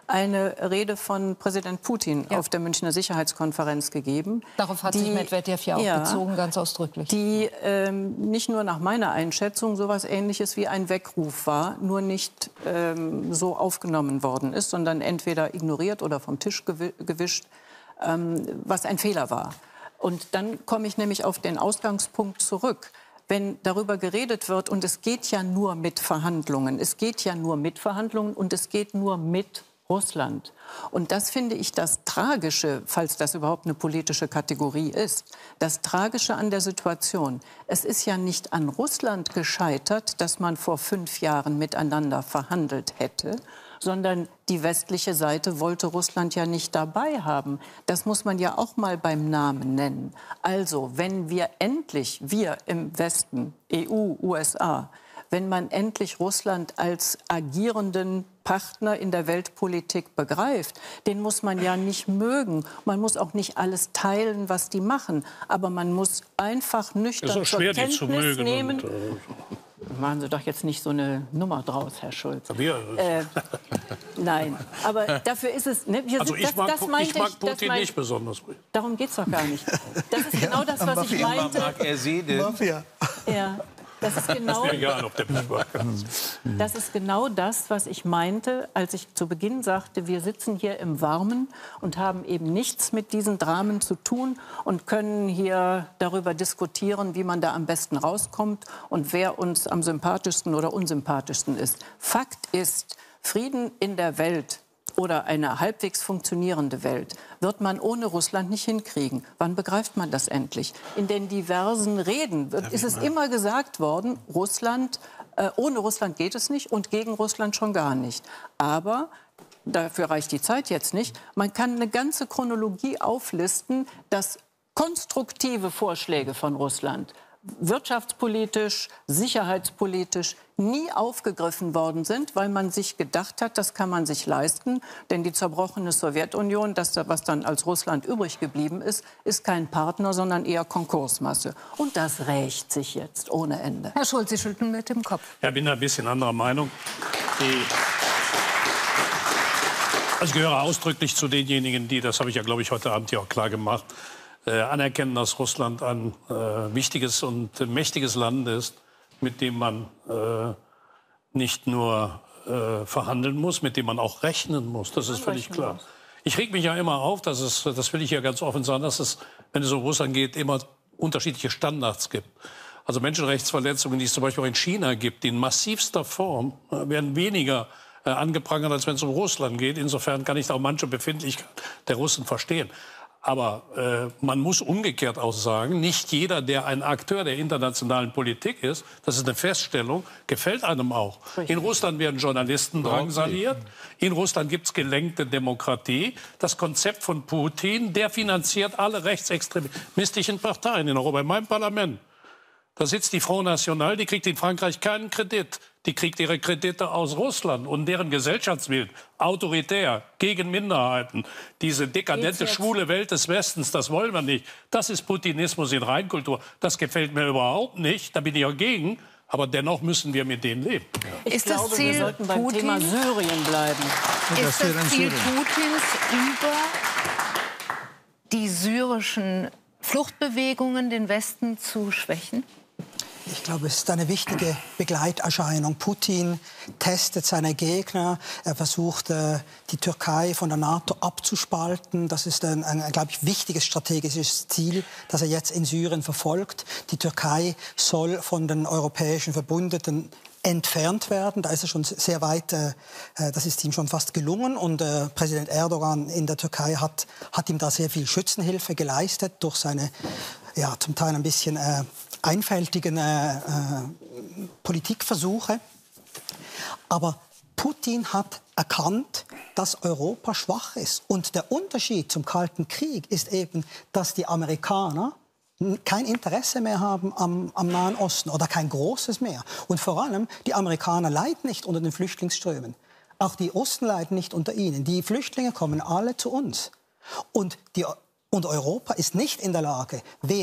eine Rede von Präsident Putin ja. auf der Münchner Sicherheitskonferenz gegeben. Darauf hat die, sich Medvedev ja auch ja, bezogen, ganz ausdrücklich. Die ähm, nicht nur nach meiner Einschätzung so etwas Ähnliches wie ein Weckruf war, nur nicht ähm, so aufgenommen worden ist, sondern entweder ignoriert oder vom Tisch gewi gewischt, ähm, was ein Fehler war. Und dann komme ich nämlich auf den Ausgangspunkt zurück. Wenn darüber geredet wird, und es geht ja nur mit Verhandlungen, es geht ja nur mit Verhandlungen und es geht nur mit Russland. Und das finde ich das Tragische, falls das überhaupt eine politische Kategorie ist, das Tragische an der Situation. Es ist ja nicht an Russland gescheitert, dass man vor fünf Jahren miteinander verhandelt hätte, sondern die westliche Seite wollte Russland ja nicht dabei haben. Das muss man ja auch mal beim Namen nennen. Also, wenn wir endlich, wir im Westen, E U, U S A, wenn man endlich Russland als agierenden Partner in der Weltpolitik begreift, den muss man ja nicht mögen. Man muss auch nicht alles teilen, was die machen. Aber man muss einfach nüchtern zur Kenntnis nehmen. Und, äh machen Sie doch jetzt nicht so eine Nummer draus, Herr Schulz. Äh, nein, aber dafür ist es... Ne, wir also sind, ich, das, mag, das meinte ich mag ich, Putin mein, nicht besonders. Darum geht es doch gar nicht. Das ist genau das, was ich meinte. Mag er Sie denn? Ja. Das ist genau, ist mir egal, ob der mich mag. Das ist genau das, was ich meinte, als ich zu Beginn sagte, wir sitzen hier im Warmen und haben eben nichts mit diesen Dramen zu tun und können hier darüber diskutieren, wie man da am besten rauskommt und wer uns am sympathischsten oder unsympathischsten ist. Fakt ist, Frieden in der Welt oder eine halbwegs funktionierende Welt wird man ohne Russland nicht hinkriegen. Wann begreift man das endlich? In den diversen Reden wird, ist es immer gesagt worden, Russland, äh, ohne Russland geht es nicht und gegen Russland schon gar nicht. Aber dafür reicht die Zeit jetzt nicht. Man kann eine ganze Chronologie auflisten, dass konstruktive Vorschläge von Russland wirtschaftspolitisch, sicherheitspolitisch nie aufgegriffen worden sind, weil man sich gedacht hat, das kann man sich leisten. Denn die zerbrochene Sowjetunion, das, was dann als Russland übrig geblieben ist, ist kein Partner, sondern eher Konkursmasse. Und das rächt sich jetzt ohne Ende. Herr Schulz, Sie schütteln mit dem Kopf. Ja, ich bin ein bisschen anderer Meinung. Die also ich gehöre ausdrücklich zu denjenigen, die, das habe ich ja, glaube ich, heute Abend hier auch klar gemacht, Äh, anerkennen, dass Russland ein äh, wichtiges und äh, mächtiges Land ist, mit dem man äh, nicht nur äh, verhandeln muss, mit dem man auch rechnen muss. Das ist völlig klar. Ich reg mich ja immer auf, dass es, das will ich ja ganz offen sagen, dass es, wenn es um Russland geht, immer unterschiedliche Standards gibt. Also Menschenrechtsverletzungen, die es zum Beispiel auch in China gibt, die in massivster Form äh, werden weniger äh, angeprangert, als wenn es um Russland geht. Insofern kann ich auch manche Befindlichkeit der Russen verstehen. Aber äh, man muss umgekehrt auch sagen, nicht jeder, der ein Akteur der internationalen Politik ist, das ist eine Feststellung, gefällt einem auch. In Russland werden Journalisten drangsaliert. In Russland gibt es gelenkte Demokratie. Das Konzept von Putin, der finanziert alle rechtsextremistischen Parteien in Europa. In meinem Parlament, da sitzt die Front National, die kriegt in Frankreich keinen Kredit. Die kriegt ihre Kredite aus Russland und deren Gesellschaftsbild, autoritär, gegen Minderheiten. Diese dekadente, schwule Welt des Westens, das wollen wir nicht. Das ist Putinismus in Reinkultur. Das gefällt mir überhaupt nicht, da bin ich auch gegen. Aber dennoch müssen wir mit denen leben. Ich ist glaube, das Ziel wir sollten beim Putin, Thema Syrien bleiben. Ist das Ziel Putins, über die syrischen Fluchtbewegungen den Westen zu schwächen? Ich glaube, es ist eine wichtige Begleiterscheinung. Putin testet seine Gegner. Er versucht, die Türkei von der NATO abzuspalten. Das ist ein, ein, glaube ich, wichtiges strategisches Ziel, das er jetzt in Syrien verfolgt. Die Türkei soll von den europäischen Verbündeten entfernt werden. Da ist er schon sehr weit, äh, das ist ihm schon fast gelungen. Und äh, Präsident Erdogan in der Türkei hat, hat ihm da sehr viel Schützenhilfe geleistet durch seine, ja, zum Teil ein bisschen äh, einfältigen äh, äh, Politikversuche. Aber Putin hat erkannt, dass Europa schwach ist. Und der Unterschied zum Kalten Krieg ist eben, dass die Amerikaner kein Interesse mehr haben am, am Nahen Osten oder kein großes mehr. Und vor allem, die Amerikaner leiden nicht unter den Flüchtlingsströmen. Auch die Russen leiden nicht unter ihnen. Die Flüchtlinge kommen alle zu uns. Und, die, und Europa ist nicht in der Lage, weder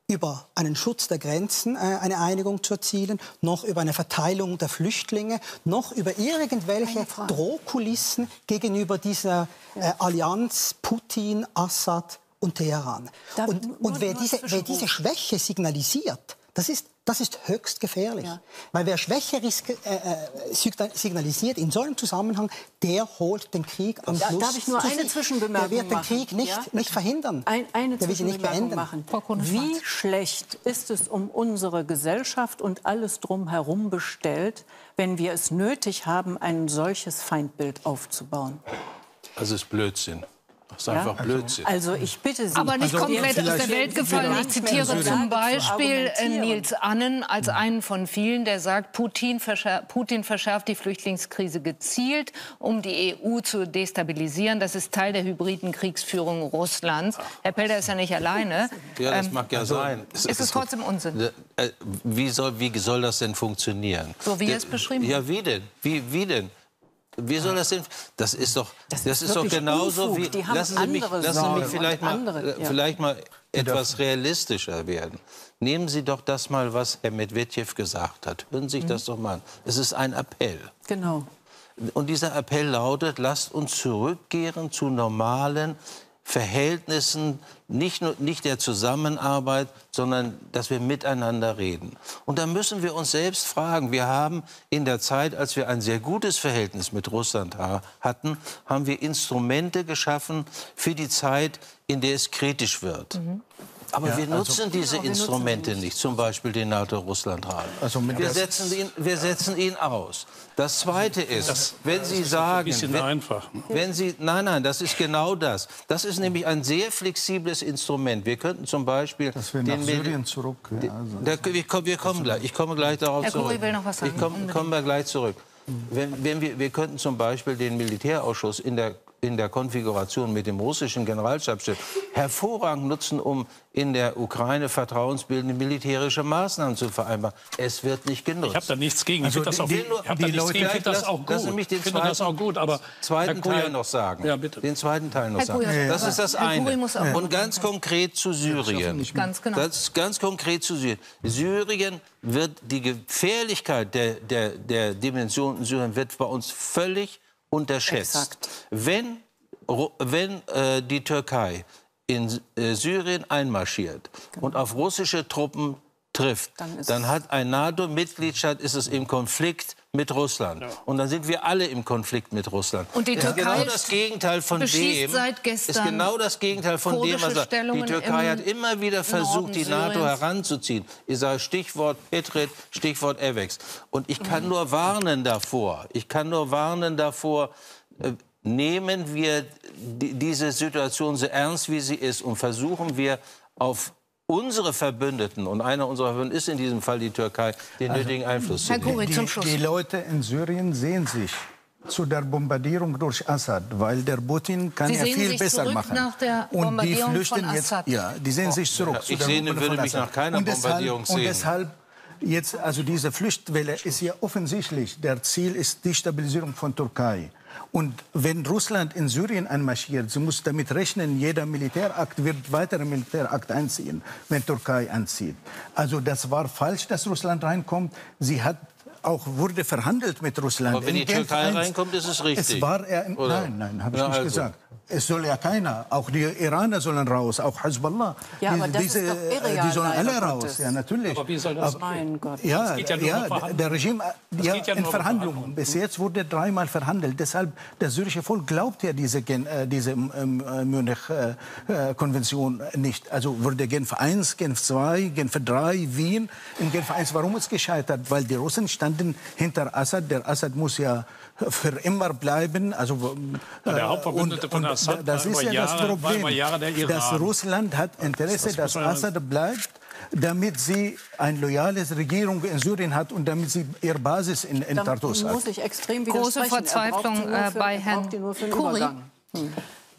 über einen Schutz der Grenzen äh, eine Einigung zu erzielen, noch über eine Verteilung der Flüchtlinge, noch über irgendwelche Drohkulissen gegenüber dieser äh, Allianz Putin, Assad und Teheran. Darf Und, nur- und wer, nur diese, wer zwischenrufen. diese Schwäche signalisiert, das ist, das ist höchst gefährlich. Ja. Weil wer Schwäche risk- äh, äh, signalisiert in so einem Zusammenhang, der holt den Krieg am Da- Schluss darf ich nur zu eine sich. Zwischenbemerkung Der wird den machen? Krieg nicht, Ja? nicht verhindern. Ein, eine der wird ihn nicht Zwischenbemerkung beenden. machen. Frau Krone-Schwarz. Wie schlecht ist es um unsere Gesellschaft und alles drumherum bestellt, wenn wir es nötig haben, ein solches Feindbild aufzubauen? Das ist Blödsinn. Das ist Ja? einfach Blödsinn. Also ich bitte Sie. Aber nicht Also komplett aus der vielleicht- Welt gefallen. Ich vielleicht zitiere mehr so zum zu Beispiel äh, argumentieren. Nils Annen als einen von vielen, der sagt, Putin, verschär Putin verschärft die Flüchtlingskrise gezielt, um die E U zu destabilisieren. Das ist Teil der hybriden Kriegsführung Russlands. Herr Pelder ist ja nicht alleine. Ja, das Ähm, mag ja sein. ist es trotzdem Unsinn? Äh, Wie soll, wie soll das denn funktionieren? So wie Der- er es beschrieben Ja, hat. wie denn? Wie, wie denn? Wie soll das denn? Das ist doch, Das das ist ist doch wirklich genauso Unfug. wie. Die haben Lassen Sie mich, andere lassen Sie mich Sorgen vielleicht, und mal, andere, äh, ja. vielleicht mal etwas realistischer werden. Nehmen Sie doch das mal, was Herr Medvedev gesagt hat. Hören Sie sich das doch mal an. Es ist ein Appell. Genau. Und dieser Appell lautet, lasst uns zurückkehren zu normalen Verhältnissen, nicht, nur, nicht der Zusammenarbeit, sondern dass wir miteinander reden. Und da müssen wir uns selbst fragen, wir haben in der Zeit, als wir ein sehr gutes Verhältnis mit Russland ha hatten, haben wir Instrumente geschaffen für die Zeit, in der es kritisch wird. Mhm. Aber Ja, wir also- nutzen diese Ja, wir nutzen Instrumente sie nicht. nicht, zum Beispiel den NATO-Russland-Rat. Also mit wir, der- setzen ihn, wir setzen ihn aus. Das Zweite ist, wenn Sie Ein sagen, bisschen wenn, einfach. wenn Sie, nein, nein, das ist genau das. Das ist nämlich ein sehr flexibles Instrument. Wir könnten zum Beispiel Dass wir nach den Mil- Syrien zurück. Ja, also. da, wir, kommen, wir kommen gleich. Ich komme gleich darauf Herr zurück. Kuri will noch was sagen. Ich komme kommen wir gleich zurück. Wenn, wenn wir, wir könnten zum Beispiel den Militärausschuss in der, in der Konfiguration mit dem russischen Generalstabschef hervorragend nutzen, um in der Ukraine vertrauensbildende militärische Maßnahmen zu vereinbaren. Es wird nicht genutzt. Ich habe da nichts gegen. Ich Also finde das auch, die- ich hab da die nichts Leute- gegen. Ich finde das Lass- auch gut. lassen Sie mich den Ich finde das zweiten- auch gut, aber zweiten Herr Kuja- Teil noch sagen. Ja, bitte. Den zweiten Teil noch Herr sagen. Kuja- Das ist das Herr Kuri eine. muss auch- Und ganz konkret zu Syrien. Ganz genau. Das ganz konkret zu Syrien. Syrien wird die Gefährlichkeit der, der, der Dimension in Syrien wird bei uns völlig unterschätzt. Exakt. Wenn, Ru- wenn äh, die Türkei in äh, Syrien einmarschiert und auf russische Truppen trifft, Dann ist dann es- hat ein NATO-Mitgliedstaat ist es im Konflikt mit Russland. Und dann sind wir alle im Konflikt mit Russland. Und die Das ist Türkei genau das Gegenteil von beschießt dem. seit gestern ist genau das Gegenteil von dem, kurdische was er sagt. Die Stellungen Türkei im hat immer wieder Norden versucht, die NATO Syriens. heranzuziehen. Ich sage Stichwort Petrit, Stichwort Avex. Und ich kann nur warnen davor. Ich kann nur warnen davor. Äh, nehmen wir die, diese Situation so ernst, wie sie ist, und versuchen wir auf unsere Verbündeten, und einer unserer Verbündeten ist in diesem Fall die Türkei, den nötigen Einfluss zu Herr nehmen. Kuri, zum Die, Schluss. die Leute in Syrien sehen sich zu der Bombardierung durch Assad, weil der Putin kann Sie ja sehen viel sich besser zurück machen. nach der und die Bombardierung flüchten von jetzt, Assad. ja, die sehen sich zurück. Ja, zu ich der sehne, Bombardierung würde von mich Assad. nach keiner und deshalb, Bombardierung Und sehen. deshalb jetzt, also diese Flüchtwelle ist ja offensichtlich. Der Ziel ist die Stabilisierung von Türkei. Und wenn Russland in Syrien einmarschiert, sie muss damit rechnen, jeder Militärakt wird weitere Militärakt einziehen, wenn Türkei einzieht. Also das war falsch, dass Russland reinkommt. Sie hat auch wurde verhandelt mit Russland. Aber wenn In die Genf Türkei eins. reinkommt, ist es richtig. Es war er im, Oder? nein, nein, habe ich Ja, nicht also. gesagt. Es soll ja keiner, auch die Iraner sollen raus, auch Hezbollah. Ja, aber das diese, ist doch irreal, die sollen alle leider raus, Gottes. ja natürlich. Aber wie soll das Aber- Mein Gott. Ja, geht ja nur ja, um Verhandlungen. der Regime, ja, geht ja in nur um Verhandlungen. Verhandlungen. Bis jetzt wurde dreimal verhandelt. Deshalb, das syrische Volk glaubt ja diese, Gen, äh, diese ähm, äh, Munich-Konvention äh, nicht. Also wurde Genf eins, Genf zwei, Genf drei, Wien. In Genf eins, warum ist gescheitert? Weil die Russen standen hinter Assad. Der Assad muss ja für immer bleiben. Also, äh, Der Hauptverbündete von Assad das war ist über ja das Jahre- war Problem, über Jahre der Iran. dass Russland hat Interesse, Das dass muss man ja- Assad bleibt, damit sie eine loyale Regierung in Syrien hat und damit sie ihre Basis in, in Da Tartus hat. muss ich extrem Große widersprechen. Er braucht Verzweiflung, sie nur äh, für- bei er Herrn braucht die nur für den Kuri. Übergang. Hm.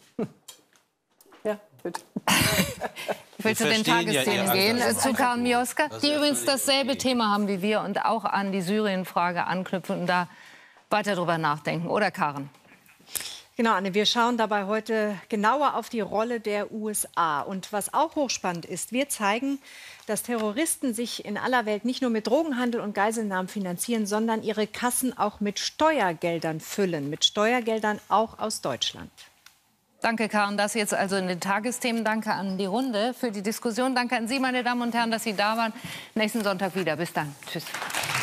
Ja, bitte. Ich will Wir zu den verstehen ja Tagesthemen Ihr gehen, äh, Anliegen. zu Karl Mioska, die ja übrigens völlig dasselbe okay. Thema haben wie wir und auch an die Syrien-Frage anknüpfen und da weiter drüber nachdenken. Oder Karen? Genau, Anne, wir schauen dabei heute genauer auf die Rolle der U S A. Und was auch hochspannend ist, wir zeigen, dass Terroristen sich in aller Welt nicht nur mit Drogenhandel und Geiselnahmen finanzieren, sondern ihre Kassen auch mit Steuergeldern füllen, mit Steuergeldern auch aus Deutschland. Danke, Karin. Das jetzt also in den Tagesthemen. Danke an die Runde für die Diskussion. Danke an Sie, meine Damen und Herren, dass Sie da waren. Nächsten Sonntag wieder. Bis dann. Tschüss.